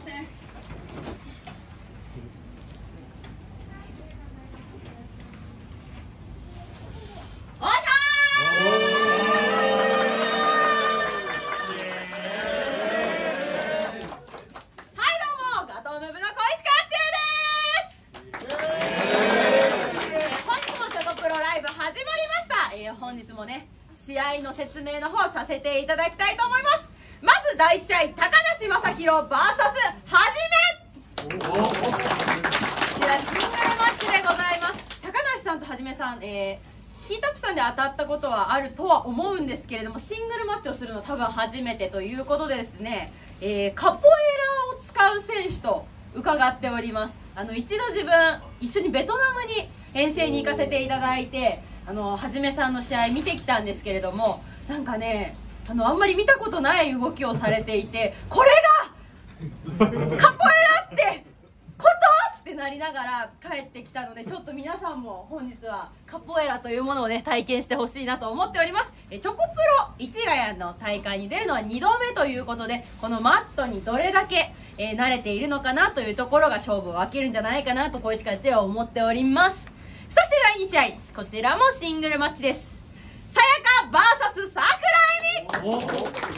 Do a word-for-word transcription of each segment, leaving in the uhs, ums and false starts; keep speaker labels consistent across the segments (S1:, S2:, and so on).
S1: ません。おっしゃー。はいどうも、ガトームブの小石川中です。本日もチョコプロライブ始まりました。えー、本日もね、試合の説明の方させていただきたいと思います。まずだいいち試合、高梨正宏 ブイエス はじめ。こちらシングルマッチでございます。高梨さんとはじめさん、えー、ヒートアップさんで当たったことはあるとは思うんですけれども、シングルマッチをするのは多分初めてということでですね、えー、カポエラを使う選手と伺っております。あの一度自分一緒にベトナムに遠征に行かせていただいて、あのはじめさんの試合見てきたんですけれども、なんかね、あのあんまり見たことない動きをされていて、これがカポエラってことってなりながら帰ってきたので、ちょっと皆さんも本日はカポエラというものをね体験してほしいなと思っております。えチョコプロ市ヶ谷の大会に出るのはにどめということで、このマットにどれだけ、えー、慣れているのかなというところが勝負を分けるんじゃないかなと小石川千は思っております。そしてだいに試合、こちらもシングルマッチです。さやか ブイエス 桜井美。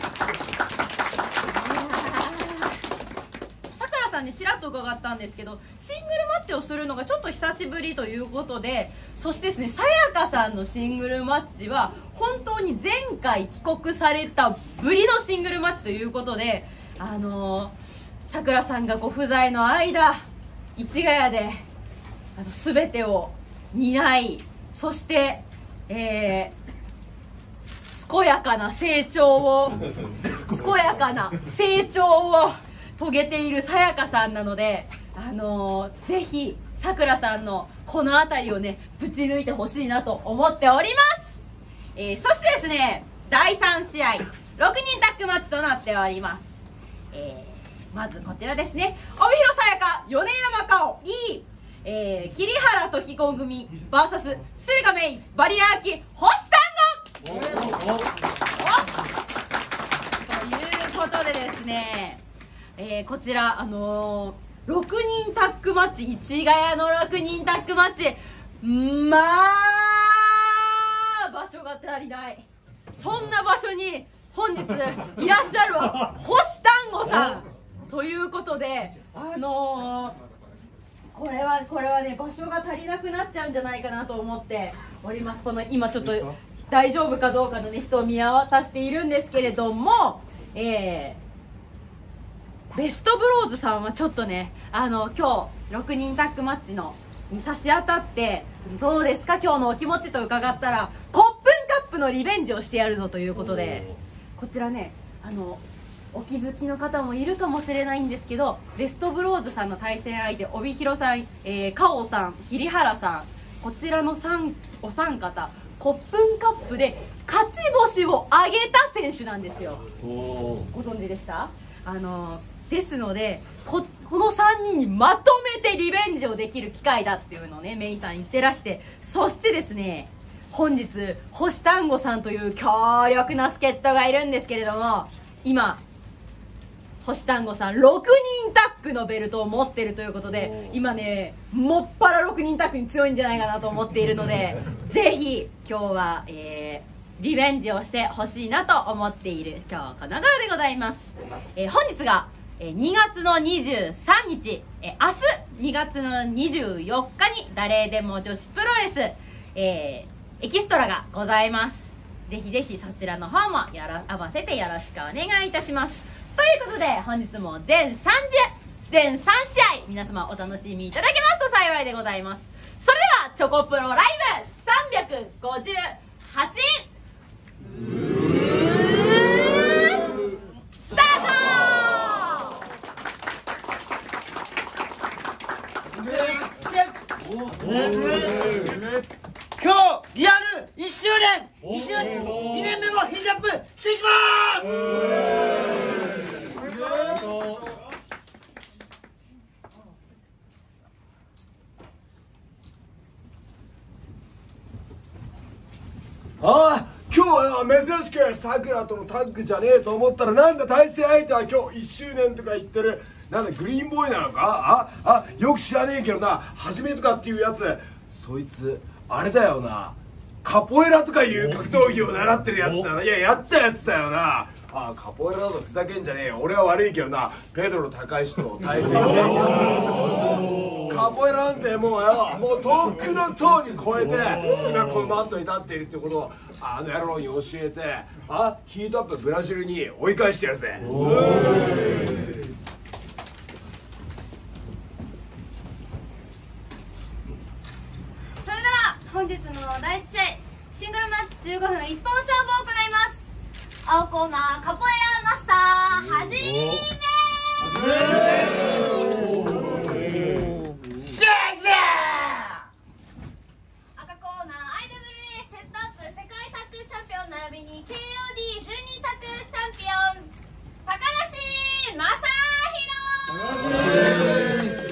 S1: さくらさんにちらっと伺ったんですけど、シングルマッチをするのがちょっと久しぶりということで、そしてですね、さやかさんのシングルマッチは本当に前回帰国されたぶりのシングルマッチということで、あのー、さくらさんがご不在の間、市ヶ谷であの全てを担い、そして、えー、健やかな成長を健やかな成長を遂げているさやかさんなので、あのー、ぜひさくらさんのこの辺りをねぶち抜いてほしいなと思っております。えー、そしてですね、だいさん試合ろくにんタッグマッチとなっております。えー、まずこちらですね、帯広さやか米山かおいえー、桐原時子組 ブイエス 駿河メイバリアーキ星単語ということでですね、えー、こちら、あのー、ろくにんタッグマッチ、市ヶ谷のろくにんタッグマッチ、まあ場所が足りない、そんな場所に本日いらっしゃるは星単語さんということで、あのーこれはこれはね、場所が足りなくなっちゃうんじゃないかなと思っております。この今ちょっと大丈夫かどうかのね人を見渡しているんですけれども、えー、ベストブローズさんはちょっとね、あの今日ろくにんタッグマッチのに差し当たってどうですか今日のお気持ちと伺ったら、コップンカップのリベンジをしてやるぞということで、こちらね、あのお気づきの方もいるかもしれないんですけど、ベストブローズさんの対戦相手、帯広さん、えー、かおさん、桐原さん、こちらの三お三方、コップンカップで勝ち星を挙げた選手なんですよ。ご存知でした？あのですので こ, このさんにんにまとめてリベンジをできる機会だっていうのをねメイさん言ってらして、そしてですね、本日星単語さんという強力な助っ人がいるんですけれども、今星単語さんろくにんタッグのベルトを持っているということで、今ねもっぱらろくにんタッグに強いんじゃないかなと思っているので、ぜひ今日は、えー、リベンジをしてほしいなと思っている今日この頃でございます。えー、本日が、えー、にがつのにじゅうさんにち、えー、明日にがつのにじゅうよっかに誰でも女子プロレス、えー、エキストラがございます。ぜひぜひそちらの方もやら合わせてよろしくお願いいたします。ということで本日も全さんじ全さん試合皆様お楽しみいただけますと幸いでございます。それではチョコプロライブさんびゃくごじゅうはちスタート。
S2: 今日リアルいっしゅうねん、いっしゅうねんにねんめもヒジャップしていきます。ああ、今日
S3: よ、珍しくさくらとのタッグじゃねえと思ったら、なんだ対戦相手は今日いっしゅうねんとか言ってる、なんだグリーンボーイなのか。ああ、よく知らねえけどな、はじめとかっていうやつ、そいつあれだよな、カポエラとかいう格闘技を習ってるやつだな。いや、やったやつだよな。ああ、カポエラだとふざけんじゃねえよ。俺は悪いけどな、ペドロ高石と対戦でカポエラなんてもうよ、もう遠くの塔に越えて今このマットに立っているってことをあの野郎に教えて、あ、ヒートアップブラジルに追い返してやるぜ。
S4: それでは本日のだいいち試合、シングルマッチじゅうごふん一本勝負を行います。青コーナーカポエラマスターはじめ。赤コーナー アイダブリューエー セットアップ世界タッグチャンピオン並びに ケーオーディーじゅうに タッグチャンピオン高梨正宏。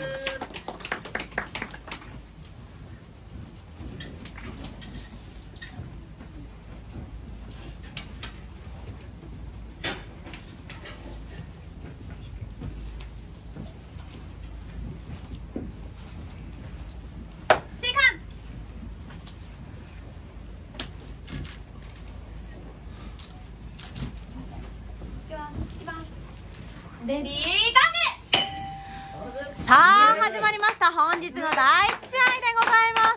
S4: レディーガグ。
S1: さあ始まりました。本日のだいいち試合でございます。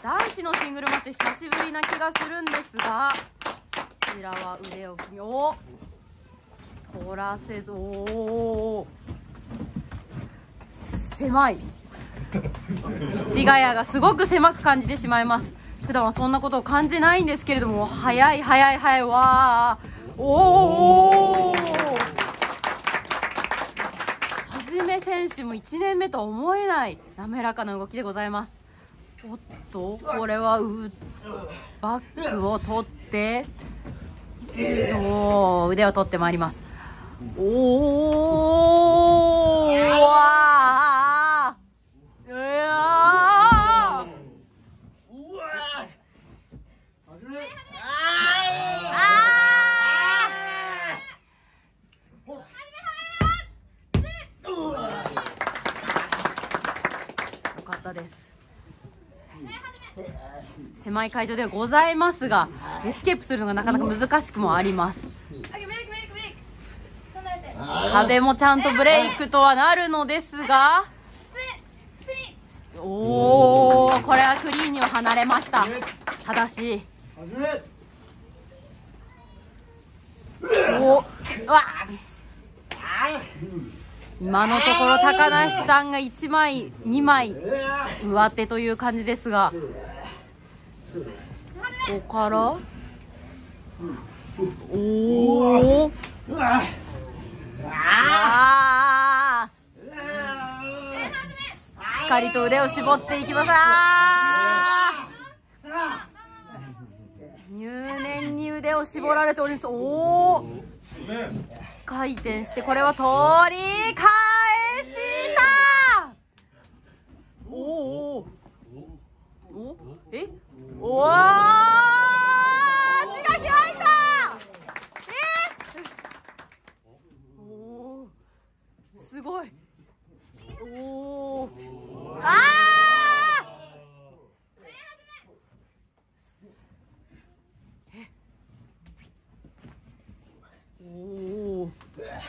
S1: 男子のシングルマッチ久しぶりな気がするんですが、こちらは腕を組みを取らせず、おー狭い市ヶ谷がすごく狭く感じてしまいます。普段はそんなことを感じないんですけれども、速い速い速いわー、おーはじめ選手もいちねんめとは思えない滑らかな動きでございます。おっと、これはうバックを取っておー腕を取ってまいります。おーわー、いやー、
S2: うわー、はじめ
S1: よかったです。狭い会場ではございますが、エスケープするのがなかなか難しくもあります。壁もちゃんとブレイクとはなるのですが、おお、これはクリーンには離れました。ただしおうわ今のところ高梨さんがいちまいにまい上手という感じですが、ここからおおあしっかりと腕を絞っていきます。あ入念に腕を絞られております。おお回転して、これは取り返したおおおえおわー足が開いたえおおすごいおおあーおお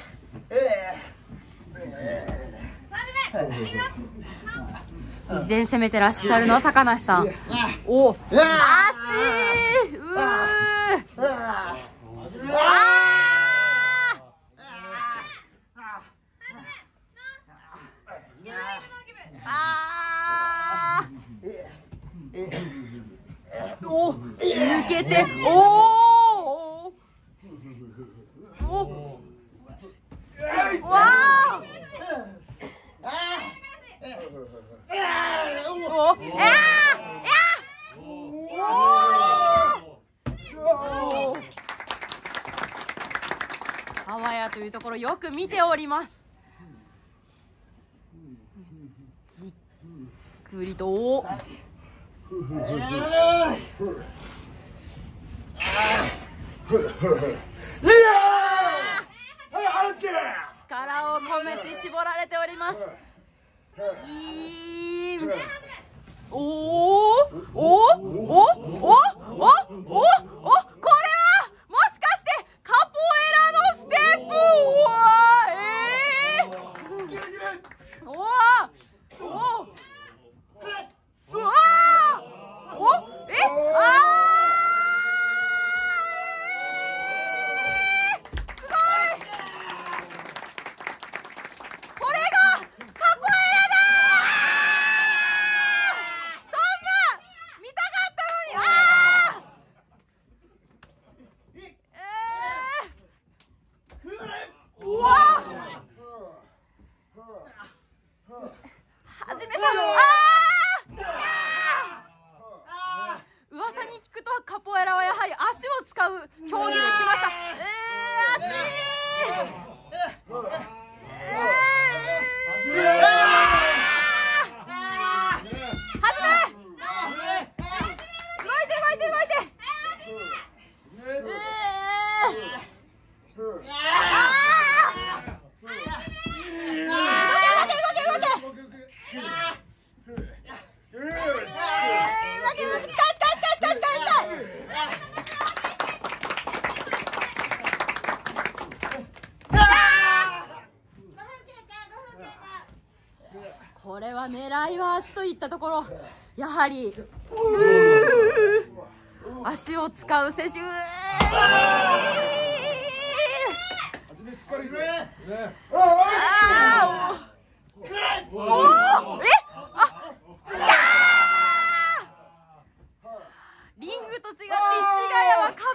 S1: 依然攻めてらっしゃるのは高梨さん。お足うーああお抜けておおおわあおえあおあわやというところよく見ております。じっくりとお力を込めて絞られております。いい。おおおおおおおおおお、これはもしかしてカポエラのステップ。うわええー、おおおうわおえあ噂に聞くとカポエラはやはり足を使う競技できました。えー、足これは狙いは足といったところ、やはり足を使う選手。リングと違って市ヶ谷は壁。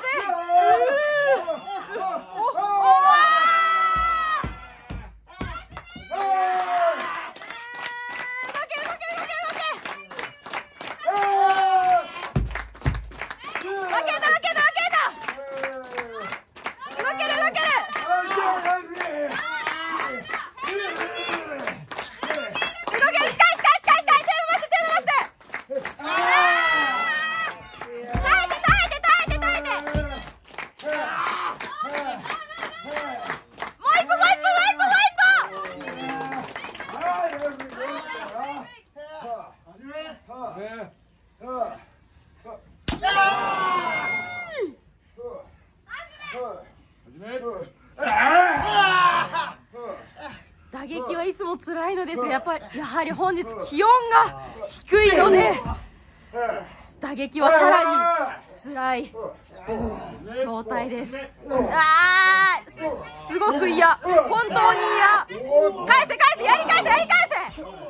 S1: 打撃はいつも辛いのですが、やっぱりやはり本日気温が低いので打撃はさらに辛い状態です。あー、すごく嫌、本当に嫌。返せ返せ、やり返せやり返せ。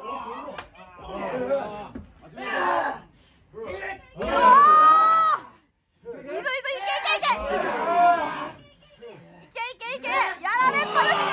S1: おー、いいぞいいぞ、いけいけいけいけいけ、やられっぱなしな。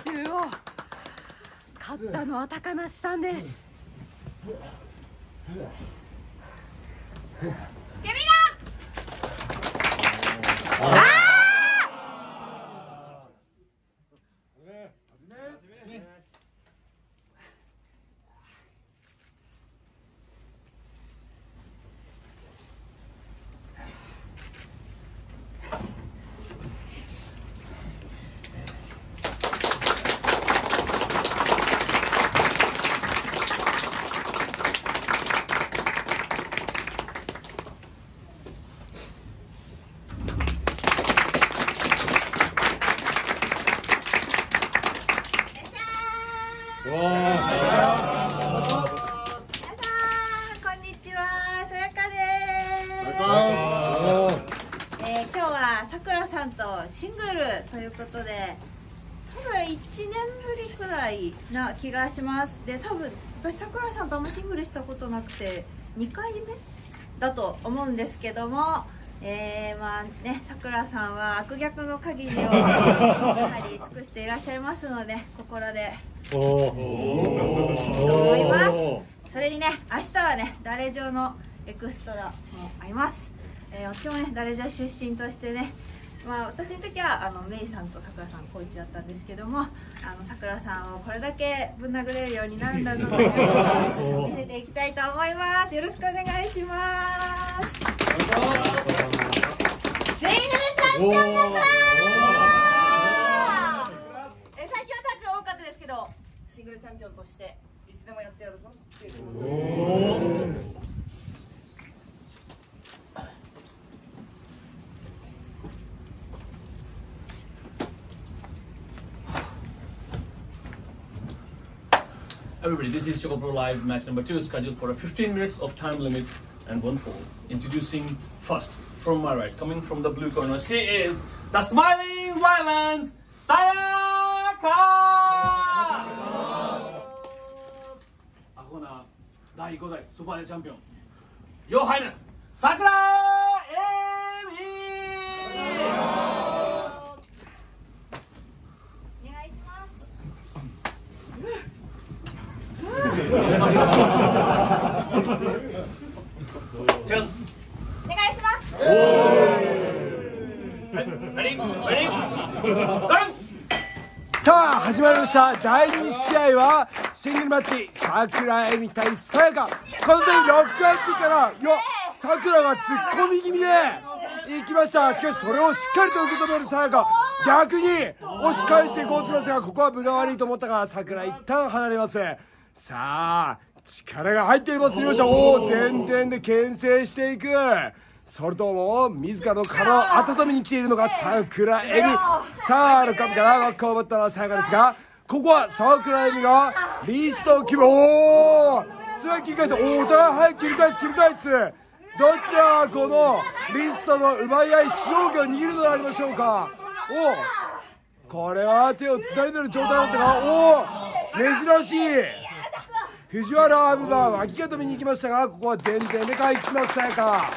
S1: 習を勝ったのは高梨さんです。
S4: ケビナ
S1: あ
S5: シングルということで、多分いちねんぶりくらいな気がします。で、多分私さくらさんとあんまシングルしたことなくてにかいめだと思うんですけども、えー、まあね、さくらさんは悪逆の限りをやはり尽くしていらっしゃいますので、ここらでと思います。それにね、明日はね、ダレジョのエクストラもあります。えー、私もね、ダレジョ出身としてね、まあ、私の時はあのメイさんとさくらさんコーチだったんですけども、あのさくらさんをこれだけぶん殴れるようになるんだぞというのを見せていきたいと思います。よろしくお願いします。シングルチャンピオンだぞー。え、最近はタッグ多かったですけど、シングルチャンピオンとしていつでもやってやるぞっていうことで。
S6: Everybody, this is Choco Pro Live match number two, scheduled for a fifteen minutes of time limit and one fall. Introducing first, from my right, coming from the blue corner, she is the Smiling Violence, Sayaka! アホなだいごだいスーパーレチャンピオン、Your Highness, Sakura Emi!
S3: さあ始まりました。だいに試合はシングルマッチ、桜恵美対さやか。この時ロックアップからよ桜が突っ込み気味でいきました。しかしそれをしっかりと受け止めるさやか、逆に押し返していこうとしますが、ここは分が悪いと思ったから桜一旦離れます。さあ力が入っています。両者おお前転で牽制していく。それとも自らの体を温めに来ているのが桜恵美。さあロックアップからバックを奪ったのはさやかですが、ここは桜恵美がリストを決め、おおすごい切り返す。おおお互い早く切り返す切り返す。どちらがこのリストの奪い合い主導権を握るのでありましょうか。おおこれは手をつないでいる状態だったが、おお珍しい。藤原アブが脇固めに行きましたが、ここは前転で回避しますさやか。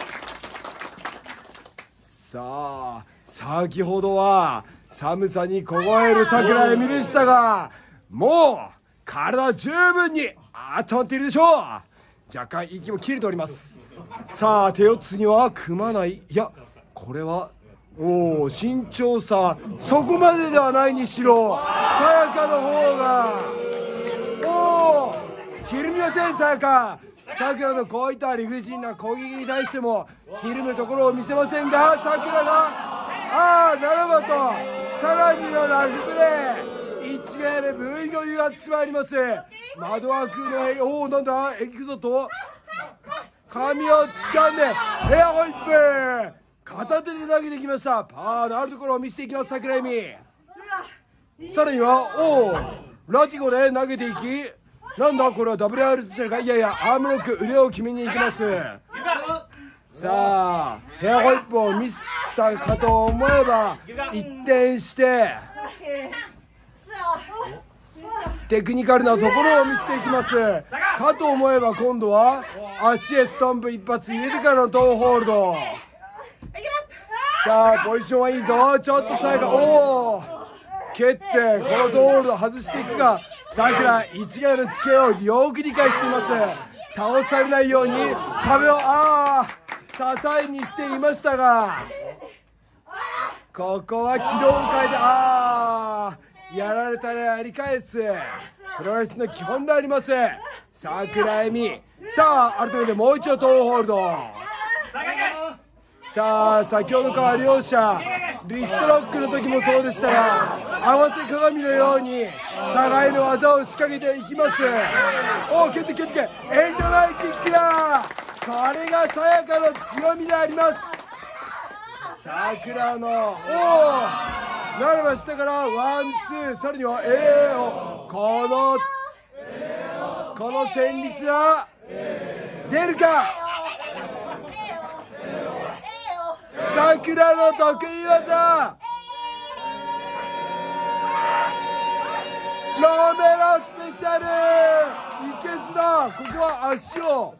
S3: さあ先ほどは寒さに凍える桜恵美でしたが、もう体十分に温まっているでしょう。若干息も切れております。さあ手四つには組まない。いやこれはおお身長差そこまでではないにしろさやかの方がおおひるみません。さやかさくらのこういった理不尽な攻撃に対してもひるむところを見せませんが、さくらがああならばとさらにのラフプレー一名でブーイングを誘発してまいります。窓枠のおおなんだエクゾと髪を掴んでヘアホイップ片手で投げてきました。パワーのあるところを見せていきます桜恵美。さらにはおおラティゴで投げていき、なんだこれは ダブリューアール じゃないか。いやいやアームロック腕を決めに行きます。さあヘアホイップを見せたかと思えば一転してテクニカルなところを見せていきますかと思えば、今度は足へストンプ一発入れてからのトーホールド。さあポジションはいいぞ。ちょっとさやかおお K 蹴ってこの道路を外していくが、さくら一概の地形をよく理解しています。倒されないように壁をああ支えにしていましたが、ここは軌道を変えてああやられたらやり返すプロレスの基本であります。桜恵美、さあ改めてもう一度トーホールド。さあ先ほどから両者リストロックの時もそうでしたが、合わせ鏡のように互いの技を仕掛けていきます。おお蹴って蹴ってエンドラインキックだ。これがさやかの強みであります。さくらのおおならば下からワンツー、さらには エー をこのこの旋律は出るか。さくらの得意技ロメロスペシャルいけずだ。ここは足を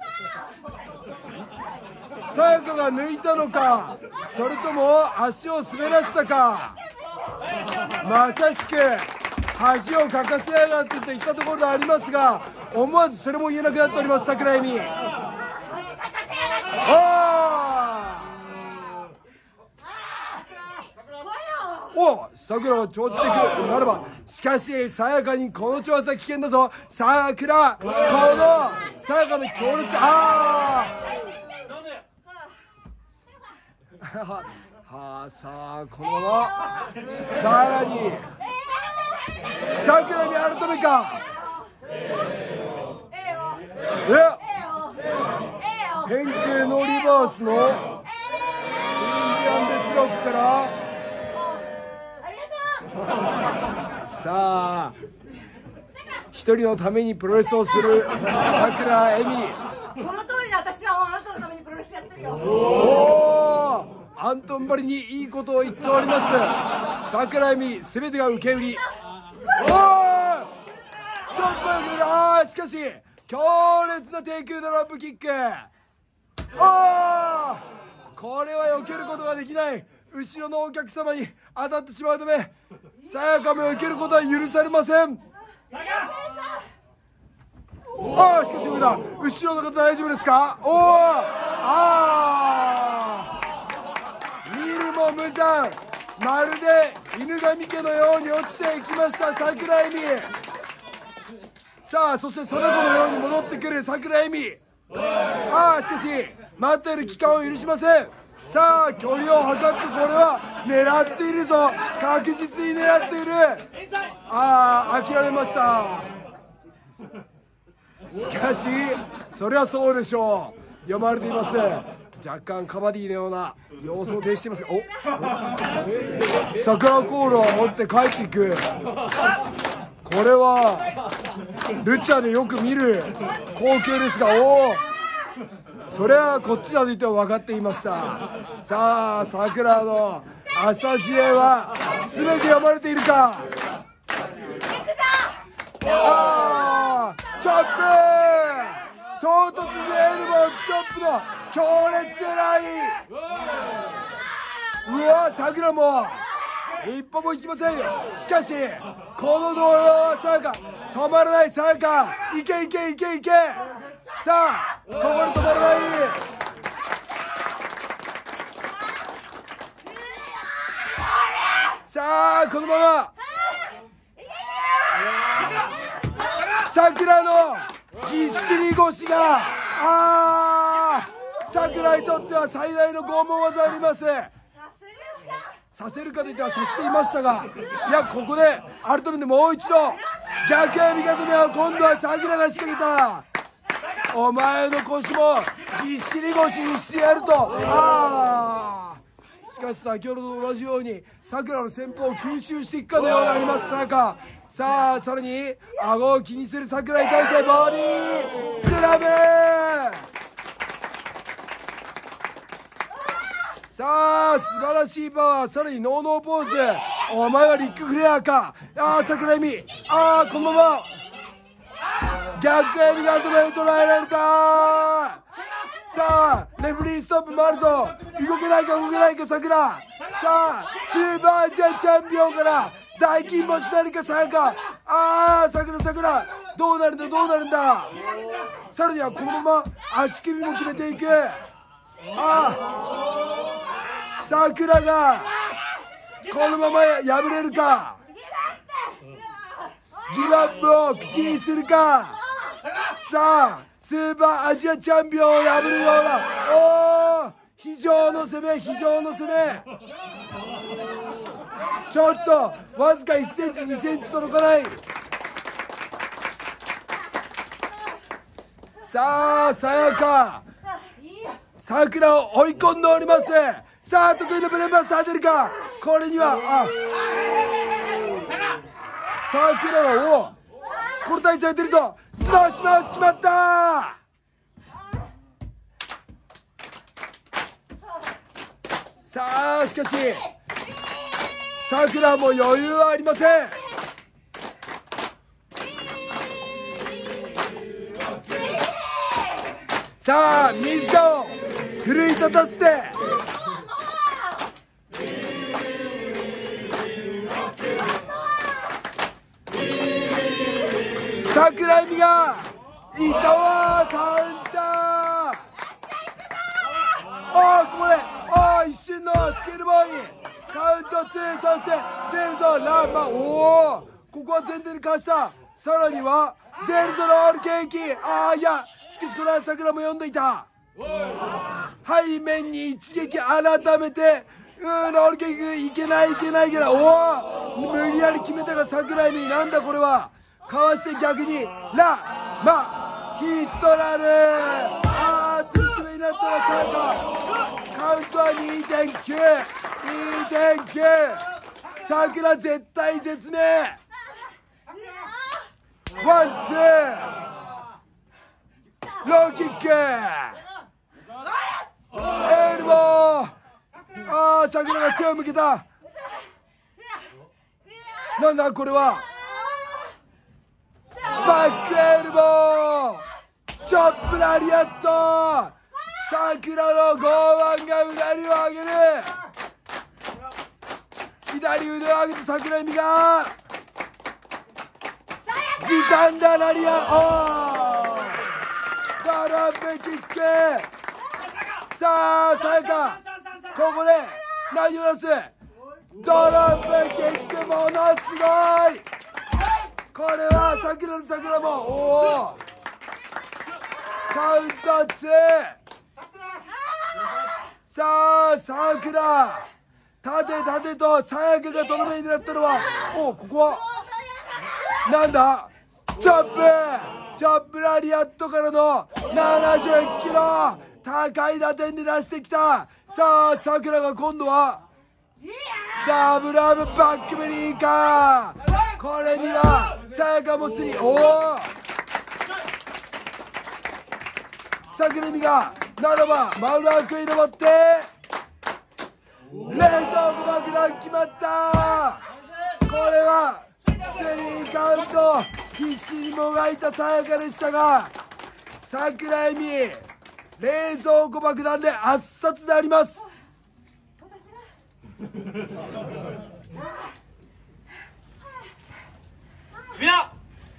S3: さやかが抜いたのか、それとも足を滑らせたか。まさしく恥をかかせやがってといったところでありますが、思わずそれも言えなくなっております。桜恵美おさくらが調子してくるならば、しかしさやかにこの調子は危険だぞ。さくらこのさやかの強烈ああはあさあこのままさらにさくらに改めかえ変形のリバースのインディアンデスロックからさあ一人のためにプロレスをするさくら恵美。
S5: この通りで私はあなたのためにプロレスやってるよ。
S3: おおアントンばりにいいことを言っております。さくら恵美全てが受け売り。おおちょっとあーしかし強烈な低空ドロップキック。おおこれは避けることができない。後ろのお客様に当たってしまうためさやかも受けることは許されません。ああしかし上だ後ろの方大丈夫ですか。おおああ見るも無残、まるで犬神家のように落ちていきました桜恵美。さあそして貞子のように戻ってくる桜恵美。ああしかし待っている期間を許しません。さあ距離を測ってこれは狙っているぞ、確実に狙っている。ああ諦めました。しかしそれはそうでしょう、読まれています。若干カバディのような様子を呈していますが、お桜コールを持って帰っていく。これはルチャでよく見る光景ですが、おおそれはこっちだと言っても分かっていました。さあ桜の朝知恵は全て読まれているか。あーチョップ唐突にエルボーチョップの強烈狙い。うわ桜も一歩も行きませんよ。しかしこの道路はさやか止まらない。さやかいけいけいけいけ。さあここで止まらない。さあこのまま桜のぎっしり腰があー桜にとっては最大の拷問技あります。させるかといってはさせていましたが、いやここで改めてもう一度逆へ味方目は今度は桜が仕掛けた。お前の腰もぎっしり腰にしてやると。ああしかし先ほどと同じように桜の戦法を吸収していくかのようになりますさやか。さあさらに顎を気にする桜に対してボディースラム。さあ素晴らしいパワー、さらにノーノーポーズ。お前はリックフレアか。ああ桜井美ああこのまま逆エビが止めに捉えられた。さあレフリーストップもあるぞ。動けないか動けないか桜。さあスーパージャチャンピオンから大金星なるかさやか。ああ、さくらさくら、どうなるんだどうなるんだ。さらにはこのまま足首も決めていく。ああ、さくらがこのまま破れるか。ギブアップを口にするか。さあ、スーパーアジアチャンピオンを破るような、おお、非常の攻め、非常の攻め。ちょっとわずかいっセンチにセンチ届かない。さあ、さやかさくらを追い込んでおります。さあ、得意のブレンバスター出るか。これにはあさくらが、おお、この体勢出るぞ。スマッシュマウス決まった。さあ、しかしさくらも余裕はありません。さあ、水田を奮い立たせて、桜井美がいったわ。カウンター。ああ、ここでああ、一瞬のスケールボーイにカウントツー、そして出るぞランマ。おお、ここは前提にかわした。さらには出るぞロールケーキ。ああ、いや、しかしこれは桜も読んでいた。背面に一撃改めて、うん、ロールケーキいけないいけないいけない。おお、無理やり決めたが桜井美。なんだこれは。かわして逆にラマヒストラル。ああ、ツースト目になったらさやか。カウントは にてんきゅう、にてんきゅう。さくら絶対絶命。ワンツーローキック、エルボー。ああ、さくらが背を向けた。なんだこれは。バックエルボー、チョップラリアット。さくらの剛腕がうなりを上げる。左腕を上げて桜井美が時短だラリアン。おー、ドロップキック。さあ、さやかここで何を出す。ドロップキック、ものすごい。これは桜の桜も、おお、カウントツー。さあ、さくら縦縦とさやかがとどめになったのは、おお、ここはなんだ。チョップチョップラリアットからのななじゅっキロ、高い打点で出してきた。さあ、さくらが今度はダブルアームバックブリーカー。これにはさやかもスリー。おお、桜井美がならばマウラークイ登って冷蔵庫爆弾決まった。これはスリーカウント。必死にもがいたさやかでしたが、桜井美冷蔵庫爆弾で圧殺であります。
S6: みんな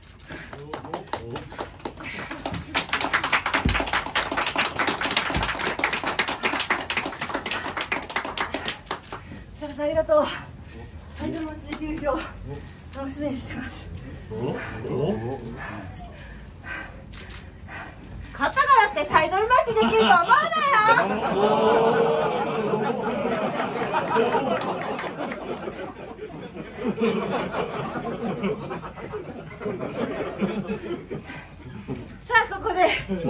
S5: サラさんありがとう。タイトルマッチできる日を楽しみにしてます。
S1: 勝ったからってタイトルマッチできると思うな
S5: さあ、ここで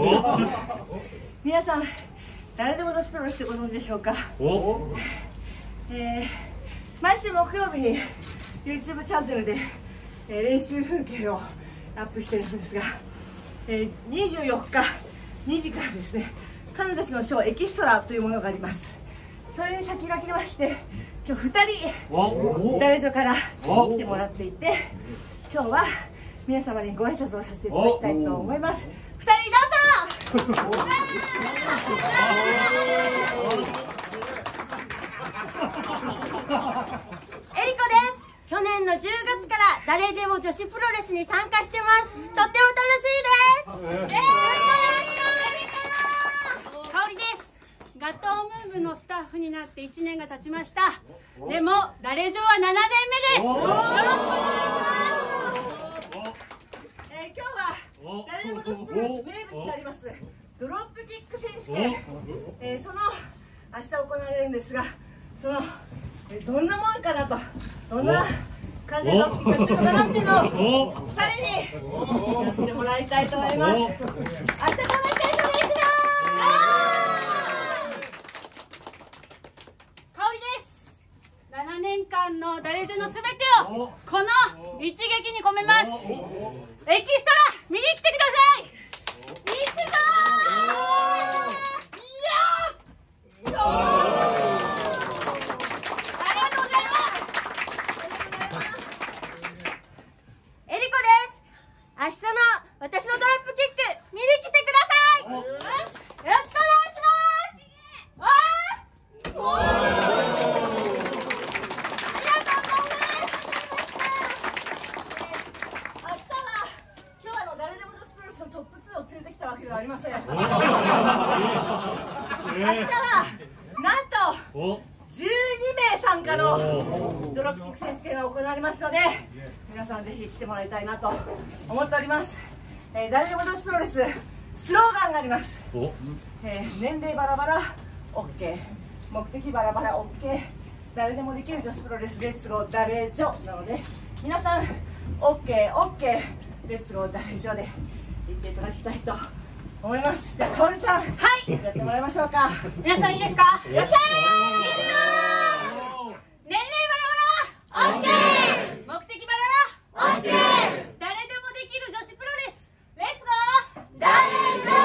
S5: 皆さん誰でも女子プロレスってご存知でしょうか。えー、毎週木曜日に YouTube チャンネルで、えー、練習風景をアップしてるんですが、えー、にじゅうよっかにじからですね、彼女たちのショーエキストラというものがあります。それに先駆けまして今日ふたり誰女から来てもらっていて、今日は皆様にご挨拶をさせていただきたいと思います。ふたりどうぞ。エリコです。
S7: 去年のじゅうがつから誰でも女子プロレスに参加してます。とっても楽しいです。よろしくお願いします。
S8: 香りです。ガトームーブのスタッフになっていちねんが経ちました。でもダレジョはななねんめです。よろしくお願いします。
S9: えー、今日は誰でも女子プロレス名物でありますドロップキック選手権、えー、その明日行われるんですが、その、えー、どんなもんかなと、どんな感じでドロップキックやってるのかなっていうのをふたりにやってもらいたいと思います。明日こんな選手でいくな
S8: 香りです。ななねんかんのダレジョのすべてをこの一撃に込めます。エキストラ見に来てください。行くぞー。いやー、ありがとうございます。
S7: エリコです。明日の私のドロップキック見に来てください。よろしくお願いします。わー、
S9: ありません。明日はなんとじゅうにめい参加のドロップキック選手権が行われますので、皆さんぜひ来てもらいたいなと思っております。えー、誰でも女子プロレススローガンがあります。えー、年齢バラバラ OK、 目的バラバラ OK、 誰でもできる女子プロレスレッツゴーダレジョなので、皆さん OKOK レッツゴーダレジョで言っていただきたいと思います。じゃあかおりちゃん、はい、やってもらいましょうか。
S8: 皆さんいいですか。
S9: よっしゃー。
S8: 年齢バラバラ OK、 目的バラバラ OK、 誰でもできる女子プロレスレッツゴーダレジョー。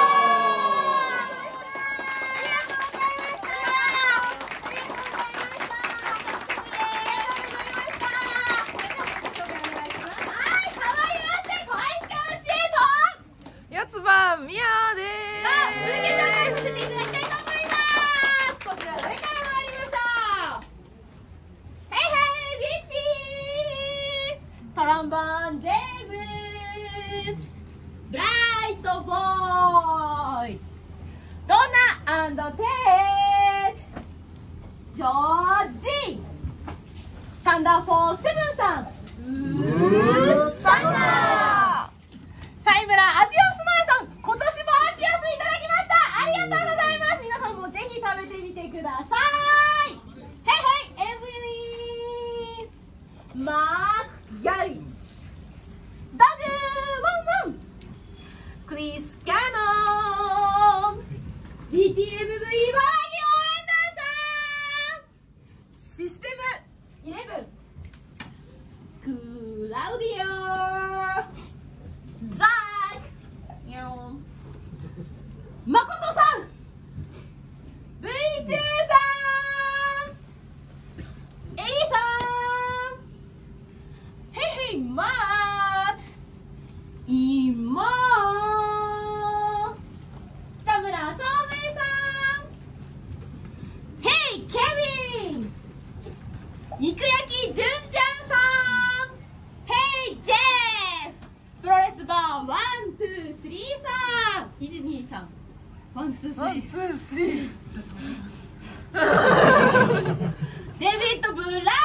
S7: ありがとうございました。ありがとうございました。
S8: はい、変わりまして小石川知恵と
S10: 四つ葉みやで
S8: 続けてさせていただきたいと思います。こちら上から参りましょう。ヘイヘイビッピートロンボーンジェームズ、ブライトボーイドナ&テージョージサンダーフォーセブンさん、うーサンダーサイムラアピオスノエさん、今年もアピオスいただきました。ありがとうございます。皆さんもぜひ食べてみてください。ヘイヘイエブリーマーク・ギャリーダグーワンワンクリス・キャノン ディーティーエムブイ 茨城応援団さん、システムイレブンクラウディオザークマコトさん ブイツー さんエリさんヘイヘイマートイモ北村聡明さんヘイケビン肉焼きじゅんちゃんさんヘイジェフプロレスバーワンツースリーさんいちにさんワンツースリーワンツースリーデビッド・ブラザ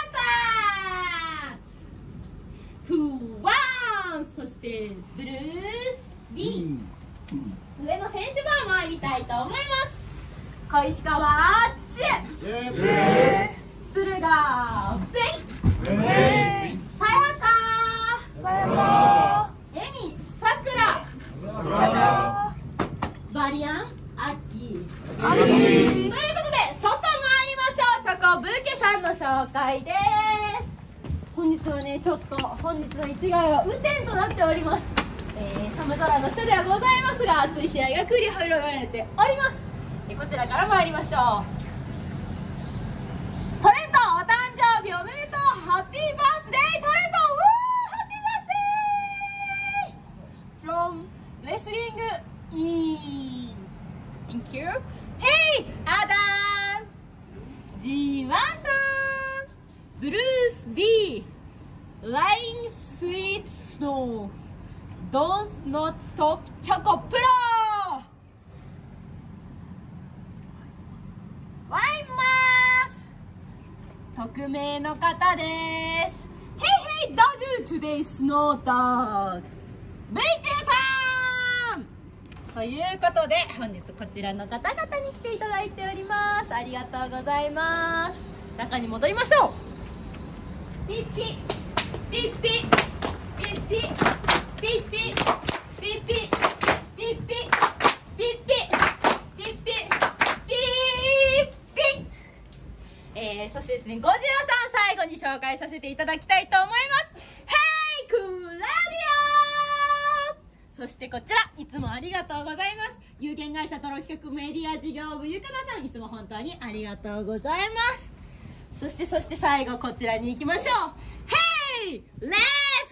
S8: ーフワン、そしてブルース・リー、上の選手バー参りたいと思います。小石川知恵、駿河ベイ、さやかエミ、さくらバリアン、アッキーということで外参りましょう。チョコブーケさんの紹介です。本日はね、ちょっと本日の市ヶ谷は雨天となっております。えー、寒空の下ではございますが、熱い試合が繰り広げられております。えこちらから参りましょう。トレントお誕生日おめでとう、ハッピーバースデートレント、ウーハッピーバースデー from レスリング in Thank you. Hey アダム ジーワン さんブルース B Lying Sweet Snow Don't Not Stop チョコプロワイマース匿名の方です。 Hey hey dog today snow dog ブイチューさんということで、本日こちらの方々に来ていただいております。ありがとうございます。中に戻りましょう。ピッピピッピピッピピッピピッピピッピピッピピッピピッピえー、そしてですね、ゴジラさん最後に紹介させていただきたいと思います。 Hey クラディオ、そしてこちらいつもありがとうございます。有限会社トロ企画メディア事業部ゆかなさん、いつも本当にありがとうございます。そしてそして最後こちらに行きましょう。 Hey Let's Funk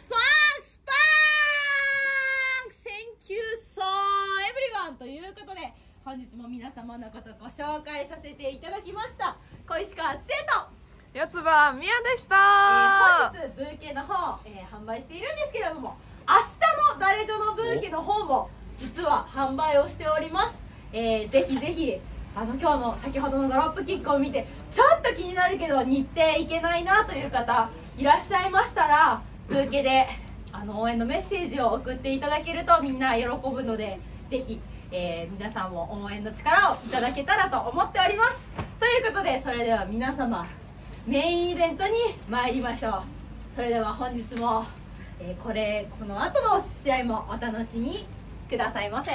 S8: Spunk Thank you so everyone ということで、本日も皆様のことご紹介させていただきました。小石川つえと
S10: 四つ葉みやでした。
S8: えー、本日ブーケの方、えー、販売しているんですけれども、明日の誰とのブーケの方も実は販売をしております。えー、ぜひぜひあの今日の先ほどのドロップキックを見てちょっと気になるけど日程行けないなという方いらっしゃいましたら、ブーケであの応援のメッセージを送っていただけるとみんな喜ぶので、ぜひ、えー、皆さんも応援の力をいただけたらと思っております。ということで、それでは皆様メインイベントに参りましょう。それでは本日も、えー、これこの後の試合もお楽しみくださいませ。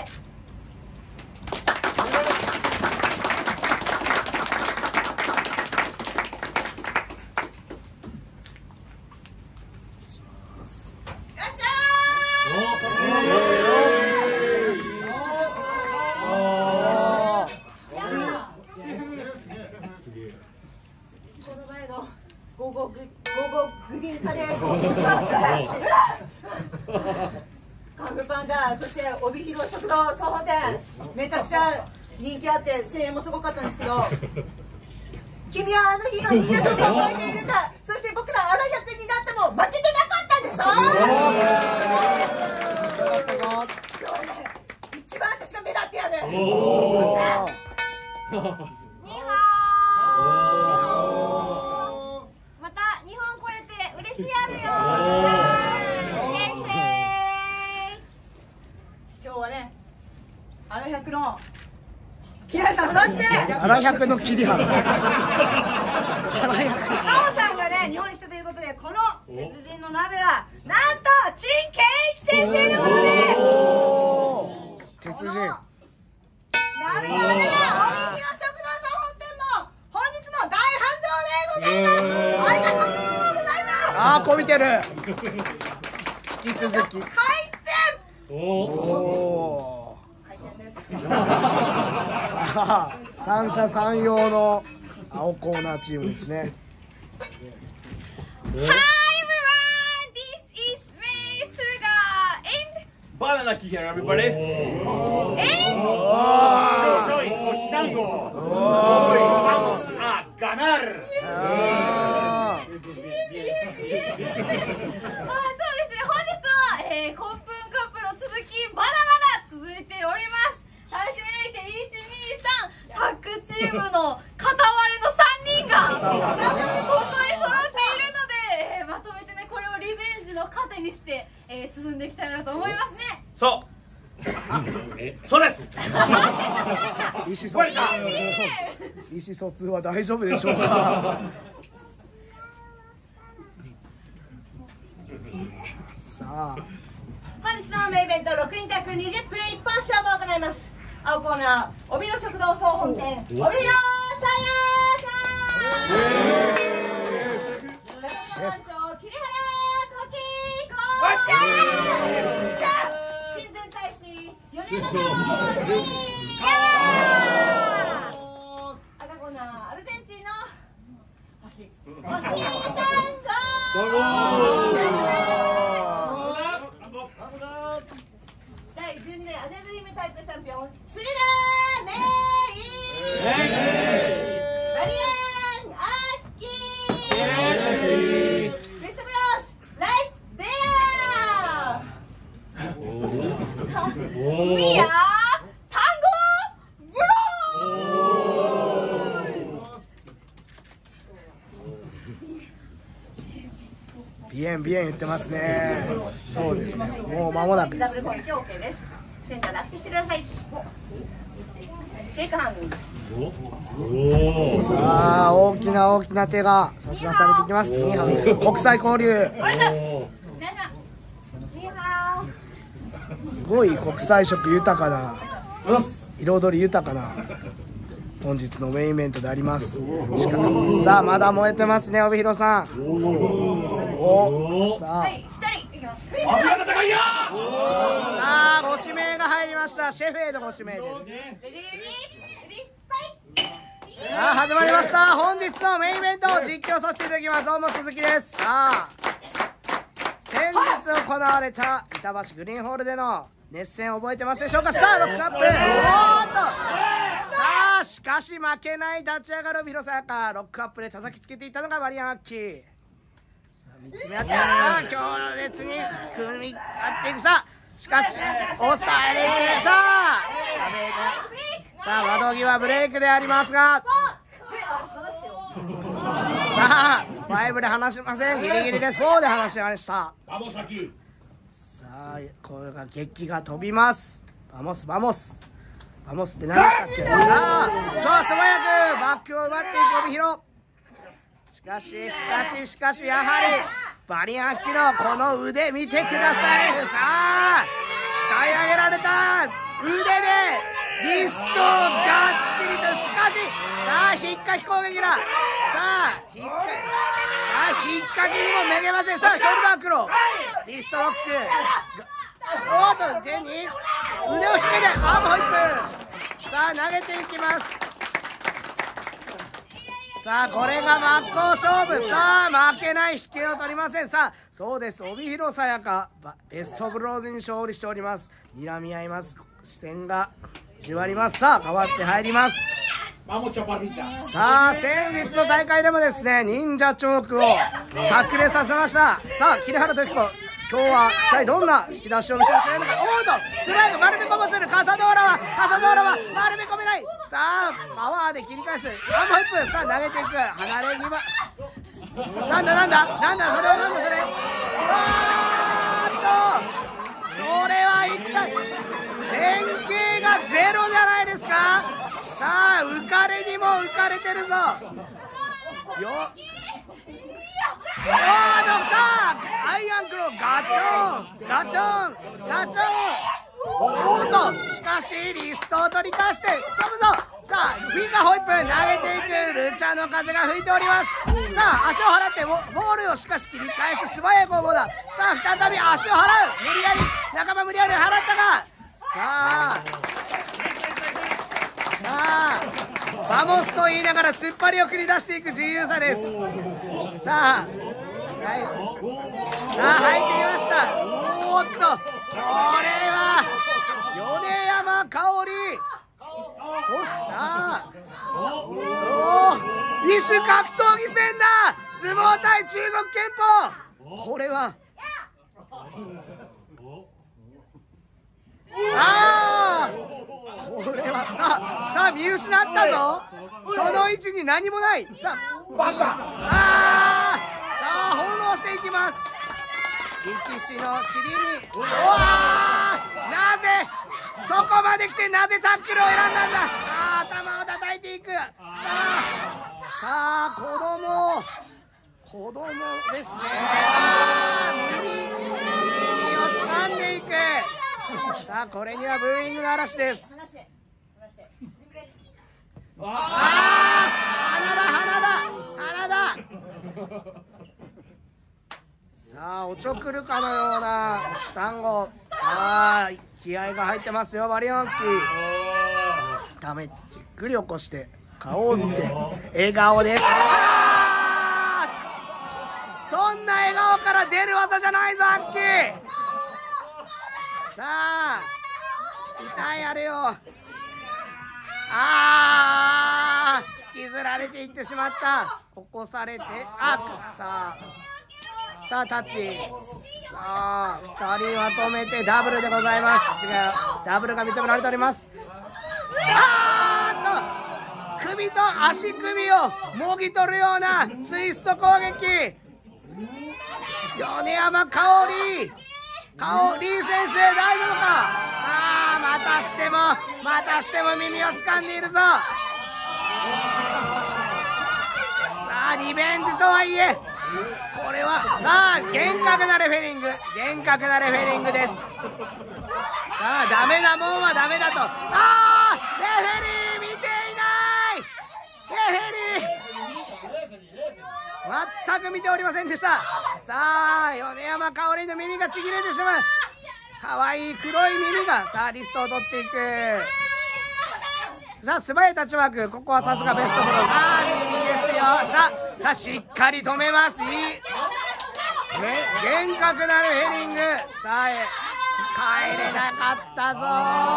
S9: カンフパンダ、そして帯広食堂総本店、めちゃくちゃ人気あって声援もすごかったんですけど、君はあの日の人形を覚えているか、そして僕らあのひゃくになっても負けてなかったでしょ。今日ね、一番私が目立ってやる。そして
S5: にほーまた日本来れて嬉しいやるよ。
S9: 今日はね、あのひゃくのキラさん、そして
S2: あらひゃくの桐原さん、
S9: カオさんがね日本に来たということで、この鉄人の鍋はなんと陳健一先生のことで、
S2: 鉄人
S9: 鍋はね、帯広食堂総本店も本日も大繁盛でございます。ありがとうございます。
S2: あーこびてる。引き続き
S9: 回転。
S2: おおさあ三者三様の青コーナーチームですね。
S4: Hi everyone, this is me, Suruga, and
S6: Banana kick here, everybody.
S4: and
S11: Soy Ostango. Vamos a ganar.
S4: コップンカップの続きまだまだ続いております。対戦相手いちにさんタッグチームの片割れのさんにんがここに揃っているので、えー、まとめてねこれをリベンジの糧にして、えー、進んでいきたいなと思いますね。
S6: そうそうです。
S2: 意思疎通意思疎通は大丈夫でしょうか。さあ
S9: 本日のメインイベントろくにんタッグにじゅっぷん一本勝負を行います。青コーナー帯広食堂総本店帯広さやさん、番長桐原時子親善大使米本リー赤コーナーアルゼンチンの星星単だいじゅうにねんアゼドリームタイプチャンピオン駿河メイバリアンアッキーベストブロスライ
S4: We are Tango Bros!
S2: ビエンビエン言ってますね。そうですね。もう間もなくですね。
S9: ダブル攻撃 OK です。センターで握手してください。シェイクハンド。
S2: さあ大きな大きな手が差し出されていきます。ニーハオ国際交流。すごい国際色豊かな、彩り豊かな本日のメインイベントであります。しかもさあまだ燃えてますね、帯広さん。おさあ、さあご指名が入りました。シェフェードご指名です。さあ始まりました。本日のメインイベントを実況させていただきます。どうも鈴木です。さあ先日行われた板橋グリーンホールでの熱戦覚えてますでしょうか。さあロックアップ、おーっと、さあしかし負けない立ち上がる帯広さやか、ロックアップで叩きつけていったのがバリアンアッキー。さあみっつめ当てます。さあ強烈に組み合っていく。さあしかし抑えれて、さあさあ窓際ブレイクでありますが、さあファイブで離しません。ギリギリです。フォーで離しました。さあこれが激が飛びます。バモスバモスバモスって何でしたっけ。さあさあ素早くバックを奪っていく帯広。しかししかししかしやはりバリアンキのこの腕見てください。さあ鍛え上げられた腕でリストをがっちりと、しかしさあ引っかき攻撃だ。さあ引っかき、さあ引っかきにもめげません。さあショルダークロー、リストロック、おっと手に腕を引けてアームホイップ。さあ投げていきます。さあこれが真っ向勝負。さあ負けない、引けを取りません。さあそうです、帯広さやかベストブローズに勝利しております。睨み合います。視線がじわります。さあ変わって入ります。さあ先日の大会でもですね忍者チョークを炸裂させました。さあ桐原時子、今日は一体どんな引き出しを見せてくれるのか。おーと素早く丸め込ませる。カサドーラはカサドーラは丸め込めない。さあパワーで切り返す。アンホイップ。さあ投げていく。離れ際、なんだなんだなんだそれはなんだそれ。あーっとそれは一体連携がゼロじゃないですか。さあ浮かれにも浮かれてるぞよ。おーどくさアイアンクローガチョンガチョンガチョン。おーとしかしリストを取り返して飛ぶぞ。さあフィンガーホイップ投げていく。ルチャの風が吹いております。さあ足を払ってボールをしかし切り返す素早い攻防だ。さあ再び足を払う。無理やり仲間無理やり払ったが、さあさあバモスと言いながら突っ張りを繰り出していく自由さです。さあ、はい、さあ入っていました。おーっとこれは米山香織、そしたおお異種格闘技戦だ。相撲対中国拳法。これはああこれはさあさあ見失ったぞ。その位置に何もない。さあバカあーさあ翻弄していきます。力士の尻に、うわーなぜそこまで来てなぜタックルを選んだんだ。あー頭を叩いていく。さあさあ子供子供ですね。あー耳耳を掴んでいく。さあこれにはブーイングの嵐です。ああ鼻だ鼻だ鼻だ。さあおちょくるかのようなシュタンゴ。さあ気合が入ってますよバリアンキー。ためじっくり起こして顔を見て笑顔です。あーそんな笑顔から出る技じゃないぞアッキー。さあ痛いあれよ。あー引きずられていってしまった。起こされてあさあさあタッチ。さあふたりまとめてダブルでございます。違う、ダブルが認められております。あーっと首と足首をもぎ取るようなツイスト攻撃。米山かおりかおり選手大丈夫か。あーまたしてもまたしても耳を掴んでいるぞ。さあリベンジとはいえこれはさあ厳格なレフェリング厳格なレフェリングです。さあダメなもんはダメだと。あーレフェリー見ていないレフェリー全く見ておりませんでした。さあ米山かおりの耳がちぎれてしまう。かわいい黒い耳がさあリストを取っていく。さあ素早いタッチワーク。ここはさすがベストプロ。さあ耳ですよ。さあさあしっかり止めます。いい厳格なるヘリング。さあ帰れなかったぞ。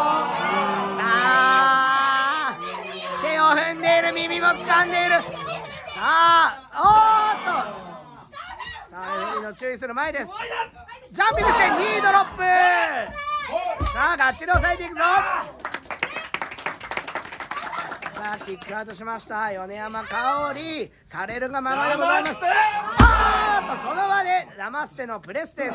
S2: あー手を踏んでいる耳も掴んでいる。さあおーっとさあレフェリーの注意する前です。ジャンピングしてにドロップ。さあがっちり抑えていくぞ。さあキックアウトしました米山かおり。されるがままでございます。あーっとその場でラマステのプレスです。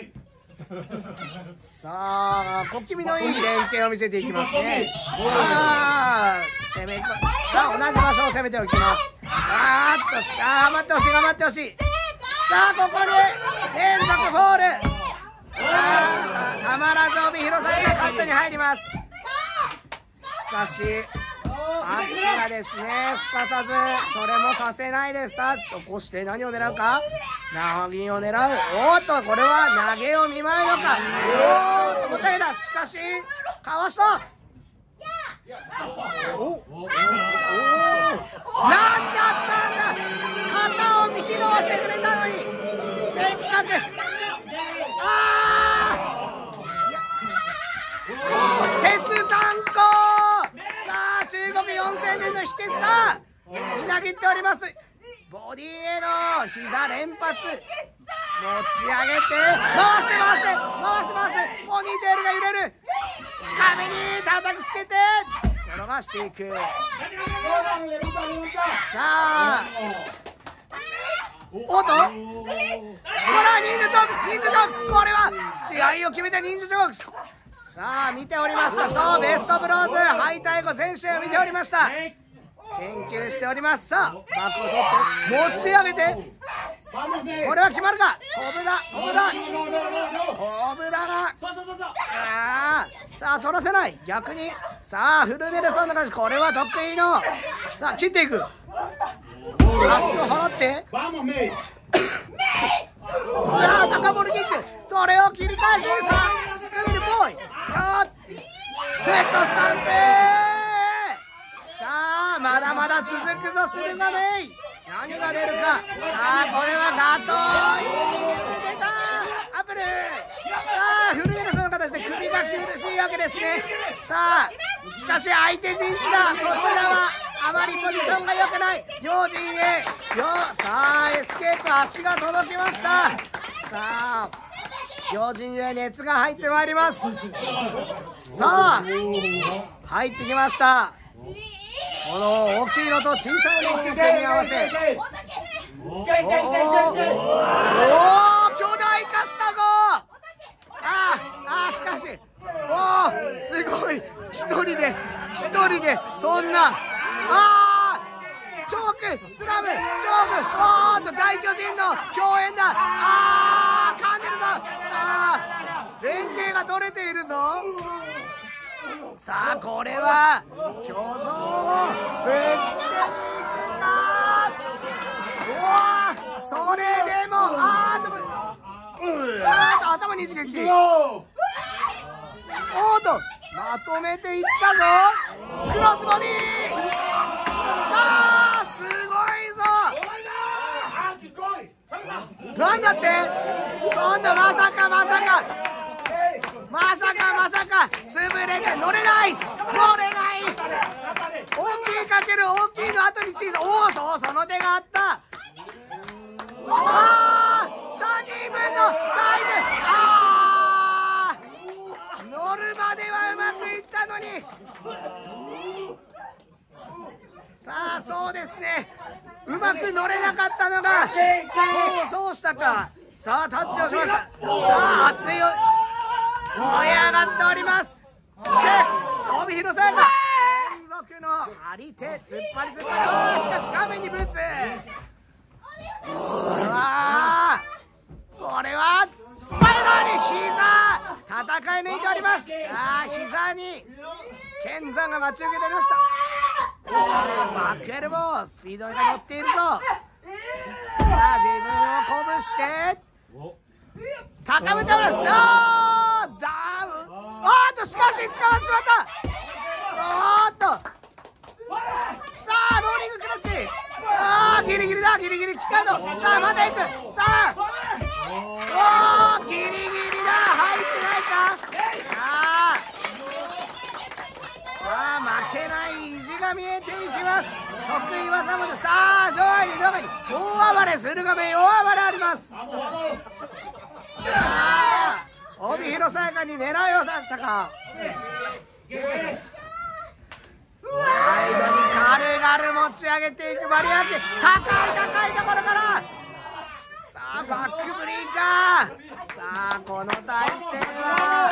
S2: さあ小気味のいい連携を見せていきますね。あー攻めさあ同じ場所を攻めておきます。あーっとさあ頑張ってほしい頑張ってほしい。さあここで連続フォール。さあたまらず帯広さんがカットに入ります。しかしあっちがですねすかさずそれもさせないでさっとこうして何を狙うか投げを狙う。おっとこれは投げを見舞うのか。おーっと持ち上げた。しかしかわした。おおおなんだったんだ。肩を披露してくれたのにせっかくあー鉄残酷。さあ中国よんせんねんの秘訣さみなぎっております。ボディへの膝連発持ち上げて回して回して回して回してポニーテールが揺れる。壁に叩きつけて転がしていく。さあおっとこれは忍者チョーク忍者チョーク。これは試合を決めた忍者チョーク。さあ見ておりました。そうベストブローズ敗退後選手を見ておりました。研究しております。さあバックを取って持ち上げてこれは決まるか。コブラコブラコブラがあさあ取らせない逆に。さあフルネルソンの感じこれは得意の。さあ切っていく。足を払ってああサカボールキックそれを切り返しさあスクールボーイよっヘッドスタンプ。さあまだまだ続くぞ駿河メイ。何が出るか。さあこれはガトー出たアップル。さあフルネルソンの形で首が厳しいわけですね。さあしかし相手陣地だ。そちらはあまりポジションが良くない。両陣へよさあエスケープ足が届きました。さあ両陣へ熱が入ってまいります。さあ入ってきました。この大きいのと小さいのを組み合わせおおおお巨大化したぞ。ああしかしおおすごい一人で一人でそんなあーチョークスラムチョークおーっと大巨人の共演だ。あー噛んでるぞ。さあ連携が取れているぞ。さあこれは巨像をぶつけに行くか。おおそれでもあーっとあーっと頭に一撃おーっとまとめていったぞ。クロスボディさあすごいぞ。なんだってそんなまさかまさかまさかまさか潰れて乗れない乗れない。大きいかける大きいの後に小さい。おおそうその手があった。あーさにぶんのタイム。あー、乗るまではうまくいったのに。さあそうですね、うまく乗れなかったのがそうしたか。さあタッチをしました。さあ熱いよ、盛り上がっております。シェフ帯広さんが連続の張り手、突っ張り突っ張り、しかし画面にブーツ。うわー、これはスパイラーに膝戦い抜いております。さあ膝に剣山が待ち受けておりました。バックエルボー、スピードが乗っているぞ。さあ自分を鼓舞して高めております。さあダウン、おーっとしかし捕まってしまった。おーっとさあローリングクラッチ、あーギリギリだ、ギリギリキックアウト。さあまた行く。さあおーギリギリだ、入ってないか。さあさあ負けない意地が見えていきます。得意技まで。さあ場外に場外に大暴れする画面、大暴れあります。さあ帯広さやかに狙いをさったか。サイドに軽々持ち上げていくバリアーキ、高い高いところから。さあバックブリーカー。さあこの体勢は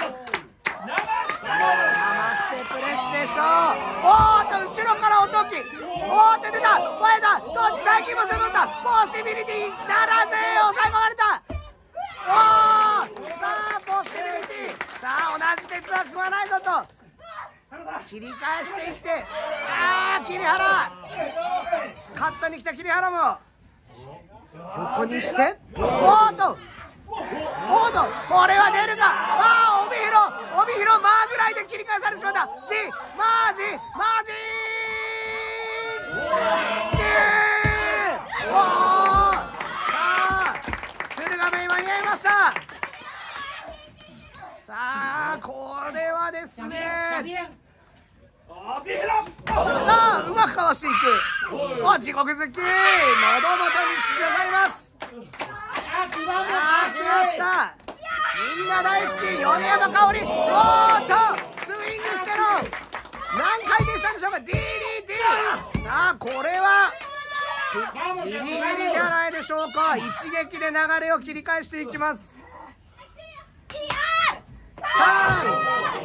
S2: ナマステプレスでしょう。おーっと後ろからおとき、おーって出た、前だと大金星を取った。ポシビリティならず抑え込まれた。おーさあポシビリティ、さあ同じ鉄は組まないぞと切り返していって、さあ桐原カットに来た桐原も横にして、おーっとおーっとこれは出るか。ああ帯広帯広マーぐらいで切り返されてしまった。ジマージマージーおーさあ鶴亀間に合いました。さあこれはですね、さあうまくかわしていく。お地獄好き、喉元に突き刺さります。さあ来ました、みんな大好き米山香織。おーっとスイングしての何回でしたでしょうか。 ディーディーティー。 さあこれはギリギリではないでしょうか。一撃で流れを切り返していきます。さん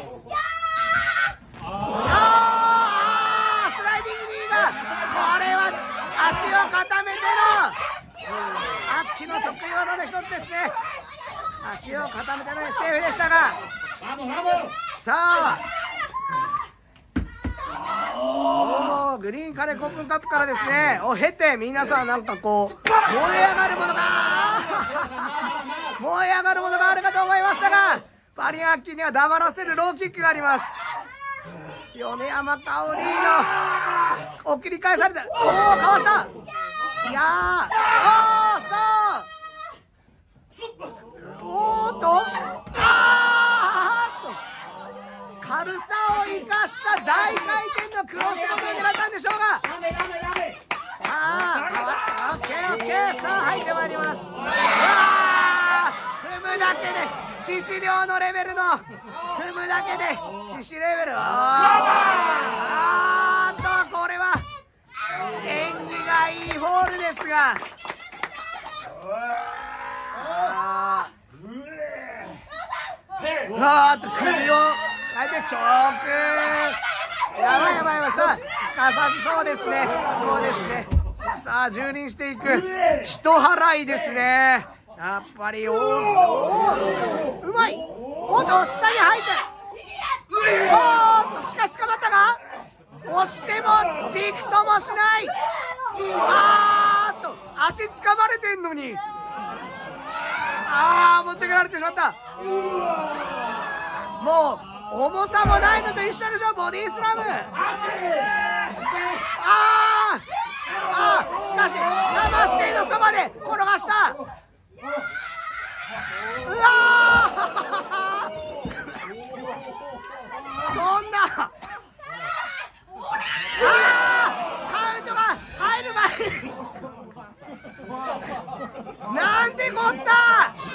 S2: あースライディングニーが、これは足を固めてのアッキの得意技の一つですね。足を固めての エスエフ でしたが、さあもうグリーンカレーコープンカップからですねを経て、皆さんなんかこう燃え上がるものが燃え上がるものがあるかと思いましたが、バリアッキには黙らせるローキックがあります。米山香織の送り返されて、おおかわした。いやーおーさあおーっとあーっと軽さを生かした大回転のクロスボールを狙ったんでしょうが、さあオッケーオッケー、さあ入ってまいります。うわー踏むだけで致死量のレベルの踏むだけで致死レベル。あーっとこれは演技がいいフォールですが、さああーっと首を変えてチョーク、やばいやばいやばい。さあすかさずそうですねそうですねさあ蹂躙していく人払いですね。やっぱり大きさ、おうまい。おっと下に入って、おっとしかし捕まったが、押してもびくともしない。あーっと足掴まれてんのに、あー持ち上げられてしまった。もう重さもないのと一緒でしょ、ボディスラム。あーあーしかしナマステのそばで転がした。うわそんなあカウントが入る前になんてこった。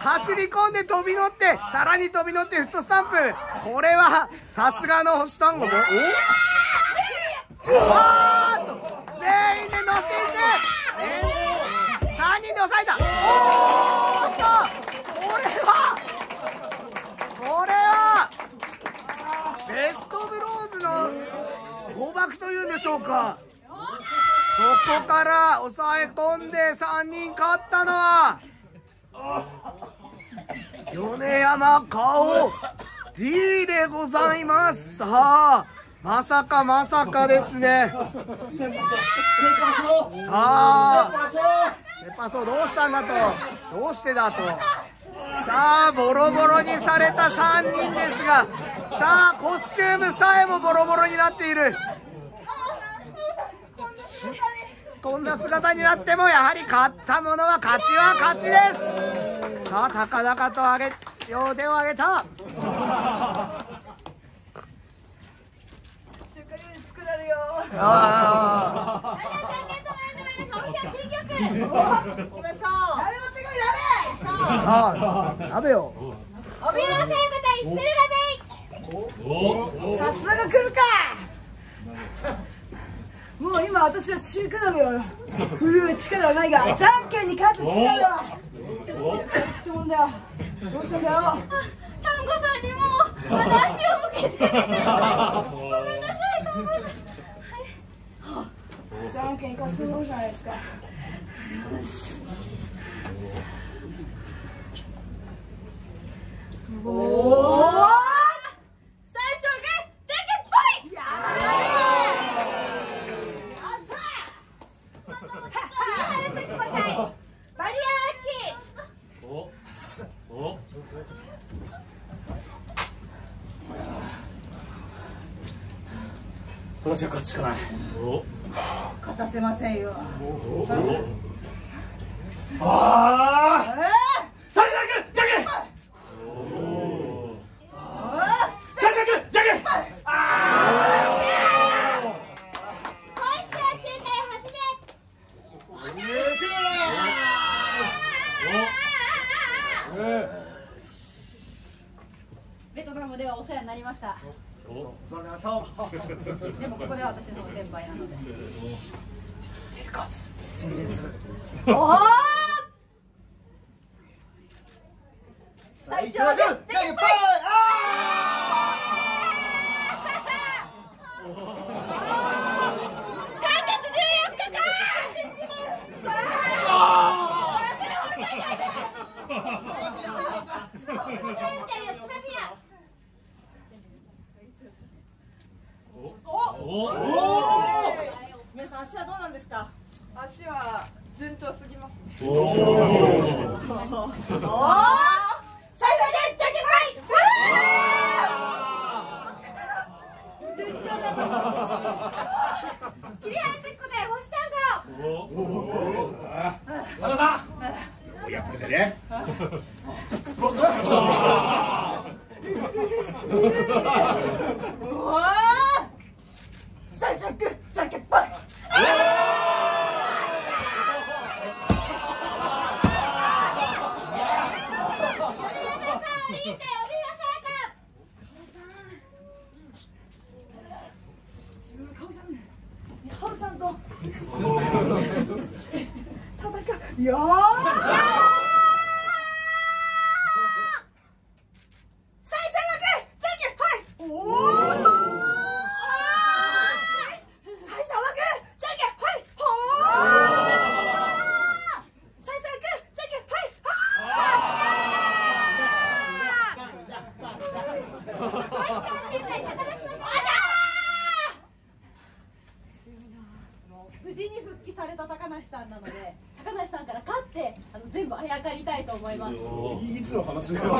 S2: 走り込んで飛び乗ってさらに飛び乗ってフットスタンプ。これはさすがの星単語もおあーっと全員で乗っていく。さんにんで抑えた。おーっとこれはこれはベストブローズの誤爆というんでしょうか。そこから抑え込んでさんにん勝ったのは米山顔 D でございます。さあまさかまさかですね。さあペパソどうしたんだと、どうしてだと。さあボロボロにされたさんにんですが、さあコスチュームさえもボロボロになっている。こんな姿になってもやはり勝った者は勝ちは勝ちです。さあ高々と上げ両手を上げた。
S1: 中華料理作られよ。
S2: あさあ鍋よ。
S7: お見のせい方一するが
S9: さすが来るか。もう今私は中華鍋を振るう力はないが、じゃんけんに勝つ力はってもんだよ。どうしたんだよ。
S4: 丹後さんにもまだ足を向けてごめんなさい丹後さん。
S9: じゃんけん行かせてもらうじゃないですか。
S4: おお、最初がじゃんけんぽい。や
S7: バリアーキー。
S6: おお私は勝つしかない。お
S9: 勝たせませんよ。
S6: ああ最初だけじゃんけん。最初だけじゃんけん。あ
S7: 今週は中継始め。
S8: ベトナムではお世話になりました。でもここでは私の先輩なので。おお。最初はグー、じゃんけんぽい。
S9: 皆さん足はどうなんですか。
S10: 足は順調すぎますね。
S7: おお。最初はじゃんけんぽい。切り離してくれ、星単語。
S6: 田中さん。
S11: やっぱりね。
S9: 最初はグー、じゃんけんぽい。カオルさんと戦うよー。最初のグー、じゃんけんぽい。おお。最初のグー、じゃんけんぽい。ほー。最初のグー、じゃんけんぽい。
S8: 無事に復帰された高梨さんなので、高梨さんから勝ってあの全部あやかりたいと思います。
S3: いつの話だよ。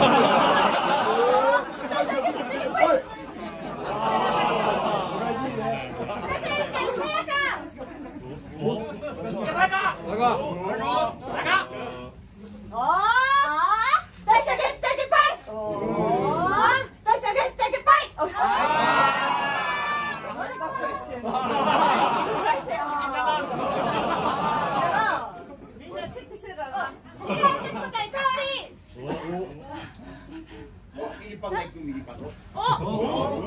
S7: みんなチェックしてるからな。
S11: naik pemilih Pak.
S1: Oh.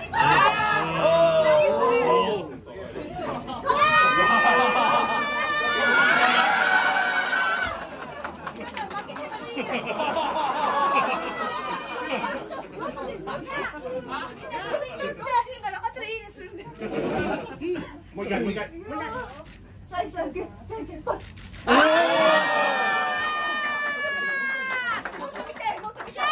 S11: もう一回もう一回。
S7: 最初はグー、じゃんけんぽい。もっと見て、もっと見て。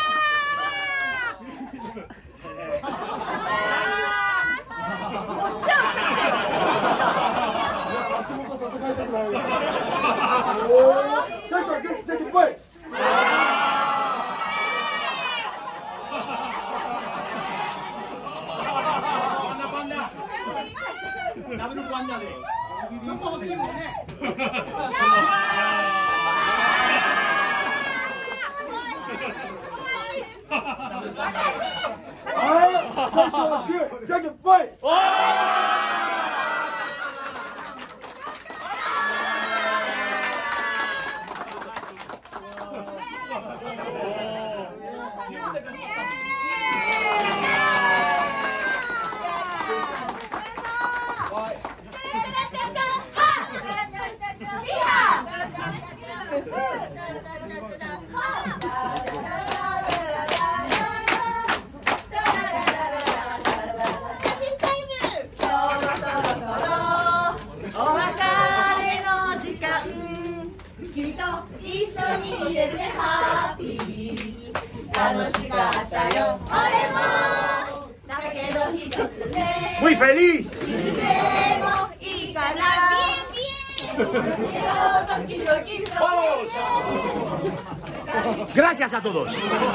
S3: 最初はグー、じゃんけんぽい。
S11: ダブルパンダでチョコ欲しいもんね。
S3: あ、最初はグー、じゃんけんぽい。
S11: Muy feliz. Gracias a todos.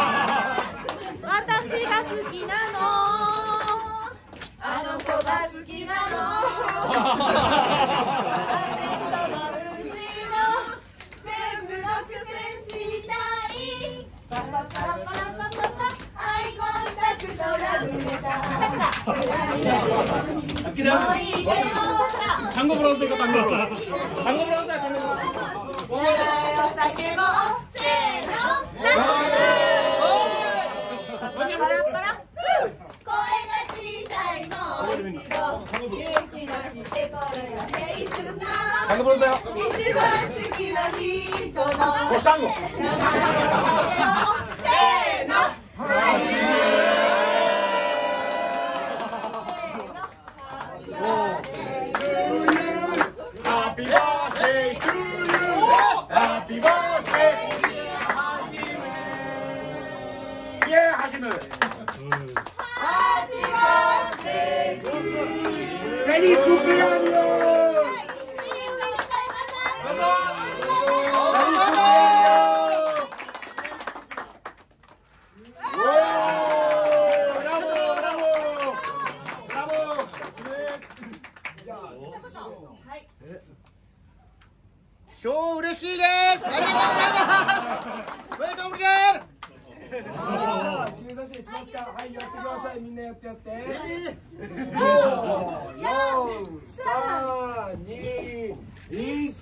S1: 私が好きなの。
S7: あの子が好きなの。全部の苦戦したい。パパパラパラパパパ。アイコンタクトラブレター。
S6: Tango Bros देखो Tango Bros Tango Bros है Tango Bros Tango Bros だよ一番好きな人のおさんごせーの
S11: Happy birthday to you. Happy birthday. Yeah, Hashimu.
S7: Happy birthday to you.
S11: Feliz cumpleaños.
S2: Yo 嬉しいです。ありがとうございます。ウェルカムゲーム。
S3: 記念撮影しますか。はい、やってください。みんなやってやって。五、四、三、二、一。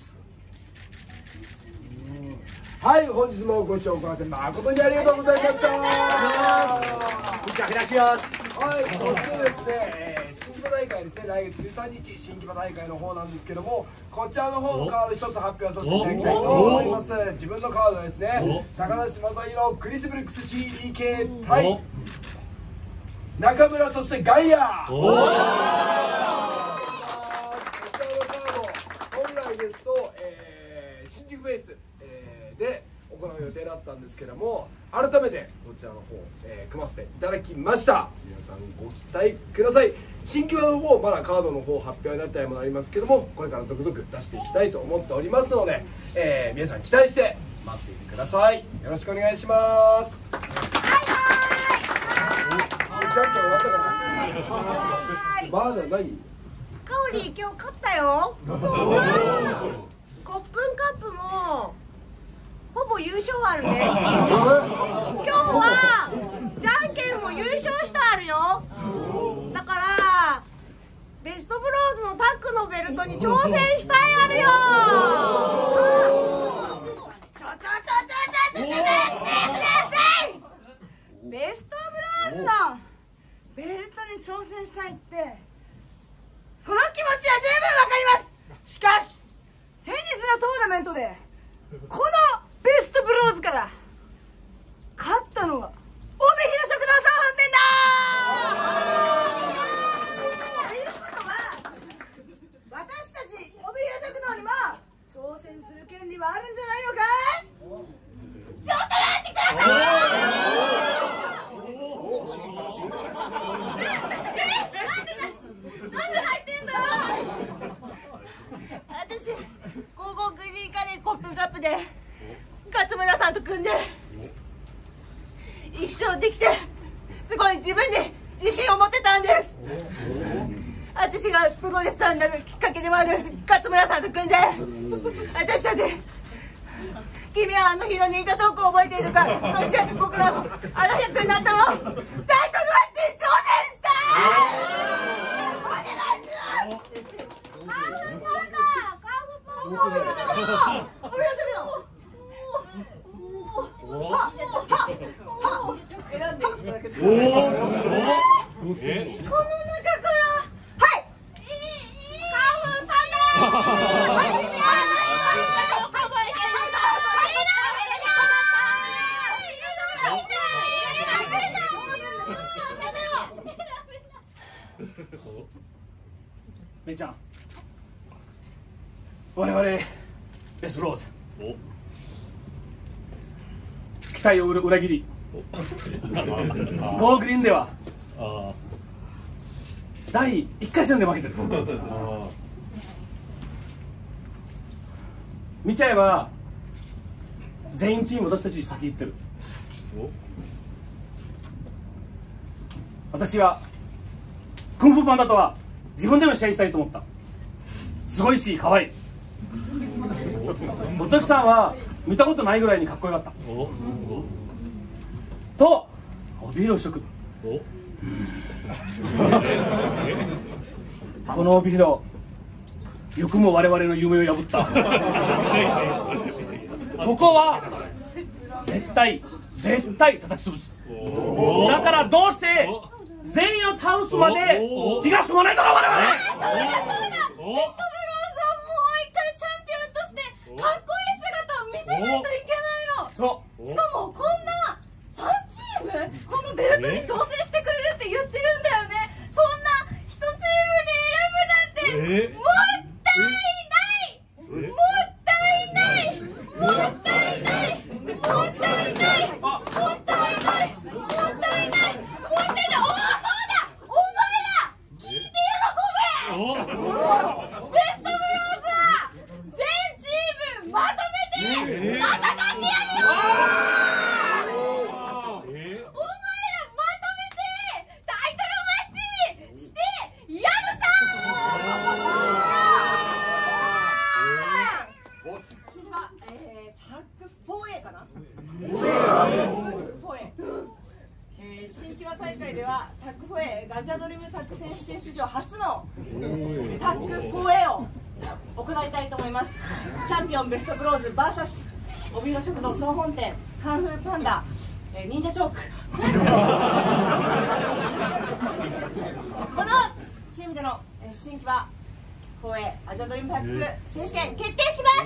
S3: はい、本日もご視聴ください誠にありがとうございました。
S11: Muchas gracias.
S3: はい、そしてですね、えー、新木場大会ですね、来月じゅうさんにち新木場大会の方なんですけども、こちらの方のカード一つ発表させていただきたいと思います。自分のカードですね、高梨正宏クリス・ブルックス シーディーケー 対中村、そしてガイア。こちらのカード本来ですと、えー、新宿ベース、えー、で行う予定だったんですけども、改めてこちらの方、えー、組ませていただきました。皆さんご期待ください。新木場の方まだカードの方発表になったりもなりますけども、これから続々出していきたいと思っておりますので、えー、皆さん期待して待っていてください。よろしくお願いします。じゃんけん終わったかな。まだ何？
S7: カオリ今日勝ったよ。コップンカップもほぼ優勝あるね。今日はじゃんけんも優勝してあるよ。だからベストブローズのタッグのベルトに挑戦したいあるよ。ちょちょちょちょちょちょちょ待ってください。ベストブローさんベルトに挑戦したいってその気持ちは十分わかります。しかし先日のトーナメントでこのベストブローズから勝ったのは帯広食堂総本店だということは私たち帯広食堂にも挑戦する権利はあるんじゃないのかい。ちょっと待ってください。
S4: なんで入ってんだよ。
S9: 私高校クイズ以下でコップカップで勝村さんと組んで一勝できてすごい自分で自信を持ってたんです。私がプロレスラーになるきっかけでもある勝村さんと組んで私たち君はあの日の忍者チョークを覚えているか。そして僕らもあの役になったのタイトルマッチに挑戦したい。お願いします。カーフパンダカーフパンダお願いします選んでいただけてこの中
S4: から
S7: はいカーフパンダ
S6: めいちゃん、我々ベストローズ期待を裏切りゴーグリーンではだいいっかい戦で負けてる。見ちゃえば全員チーム私たち先行ってる。私はクンフーパンダとは自分でも試合したいと思った。すごいし可愛い。元木さんは見たことないぐらいにかっこよかったと帯広食この帯広よくも我々の夢を破ったここは絶対絶対叩き潰す。だからどうして全員を倒すまで気が済まないだろう我々。
S4: そうだそうだ。ベストブローズはもう一回チャンピオンとしてかっこいい姿を見せないといけないの。しかもこんなさんチームこのベルトに挑戦してくれるって言ってるんだよね。そんな一チームに選ぶなんてもったいないもったいないもったいないもったいないもったいないもったいないもったいない。おおそうだお前ら聞いて喜べ。ベストブローズは全チームまとめて戦ってやるよ。お前らまとめてタイトルマッチしてやるさ
S9: 次は、えー、タッグ フォーエー かな フォーエー、えー、新木場大会ではタッグ フォーエー ガジャドリームタッグ選手権史上初のタッグ フォーエー を行いたいと思います。チャンピオンベストブローズ ブイエス 帯広食堂総本店カンフーパンダ、えー、忍者チョークこのチームでの、えー、新木場 フォーエー ガジャドリームタッグ選手権決定します。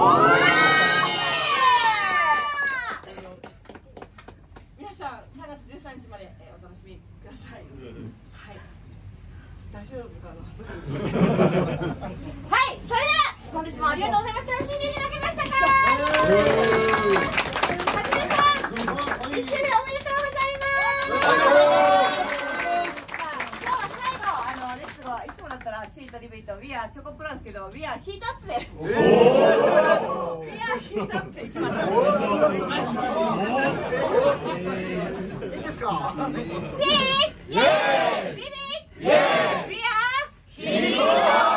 S9: 皆さんさんがつじゅうさんにちまで、えー、お楽しみください。はい、大丈夫かなはい、それでは本日もありがとうございました。楽しんでいただけましたか。はじめさんいっしゅうねんおめでとうございます。今日は最後あのレッツゴーいつもだったらシートリビート We are チョコプランですけど We are ヒートアップで We are ヒートアップでいきましょう。いいですか。シーイエーイビビイエーイ We are ヒートアップ。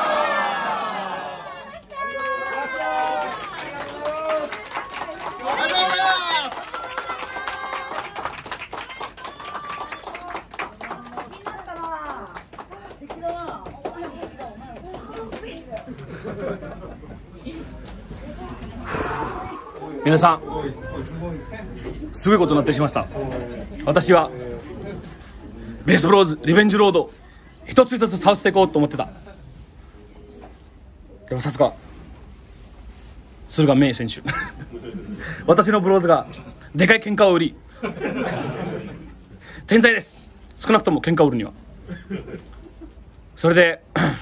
S6: 皆さんすごいことになってしまいました。私はベースブローズリベンジロード一つ一つ倒していこうと思ってた。でもさすが駿河明選手私のブローズがでかい喧嘩を売り天才です。少なくとも喧嘩を売るには。それで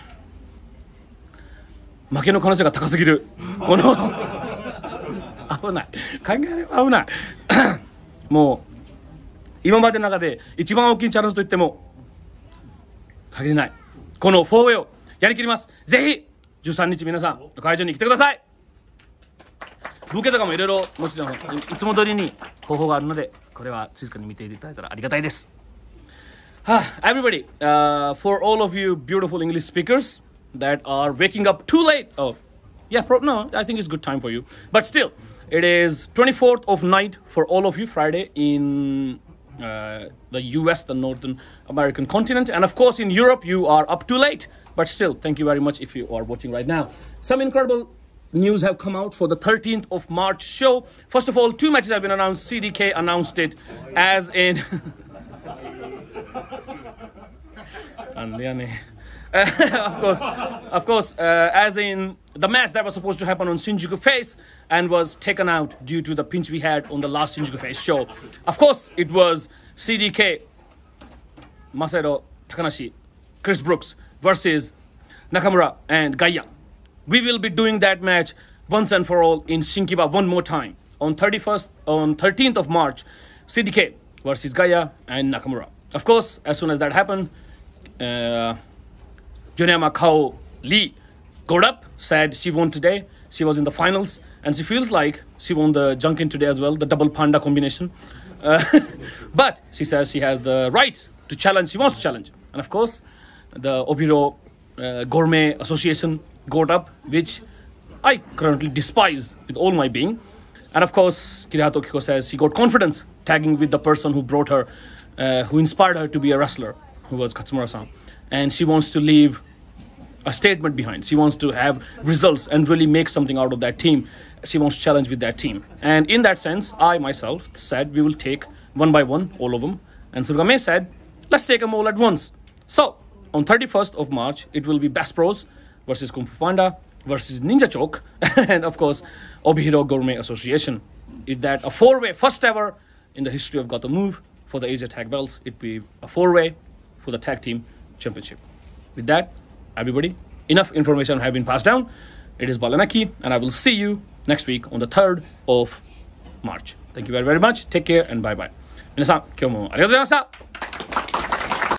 S6: 負けの可能性が高すぎるこの危ない、考えれば危ないもう今までの中で一番大きいチャレンジといっても限りないこのフォーウェイをやりきります。ぜひじゅうさんにち皆さん会場に来てください。ブーケとかもいろいろもちろんいつも通りに方法があるので、これは静かに見ていただいたらありがたいです。はあ、everybody、uh, for all of you beautiful English speakers that are waking up too late. Oh, yeah, pro- no, I think it's good time for you. But still, it is twenty-fourth of night for all of you, Friday in uh, the U S, the Northern American continent. And of course, in Europe, you are up too late. But still, thank you very much if you are watching right now. Some incredible news have come out for the thirteenth of March show. First of all, two matches have been announced. C D K announced it as in... of course, of course, uh, as in the match that was supposed to happen on Shinjuku Face and was taken out due to the pinch we had on the last Shinjuku Face show. Of course, it was C D K, Masairo Takanashi, Chris Brooks versus Nakamura and Gaia. We will be doing that match once and for all in Shinkiba one more time on thirty-first, on thirteenth of March, C D K versus Gaia and Nakamura. Of course, as soon as that happened, uh, Yoneyama Kao Lee got up, said she won today. She was in the finals, and she feels like she won the Junkin today as well, the double panda combination. Uh, but she says she has the right to challenge. She wants to challenge. And of course, the Obiro uh, Gourmet Association got up, which I currently despise with all my being. And of course, Kirihato Kiko says she got confidence tagging with the person who brought her, uh, who inspired her to be a wrestler, who was Katsumura-san. And she wants to leave a statement behind. She wants to have results and really make something out of that team. She wants to challenge with that team. And in that sense, I myself said we will take one by one, all of them. And Surugame said, let's take them all at once. So, on thirty-first of March, it will be Best Bros versus Kung Fu Panda versus Ninja Choke. And of course, Obihiro Gourmet Association. Is that a four-way, first ever in the history of Goto Move for the Asia Tag Belts. It will be a four-way for the Tag Team Championship. With that, everybody, enough information have been passed down. It is Balanaki, and I will see you next week on the third of March. Thank you very, very much. Take care and bye-bye. 皆さん、今日もありがとうございました。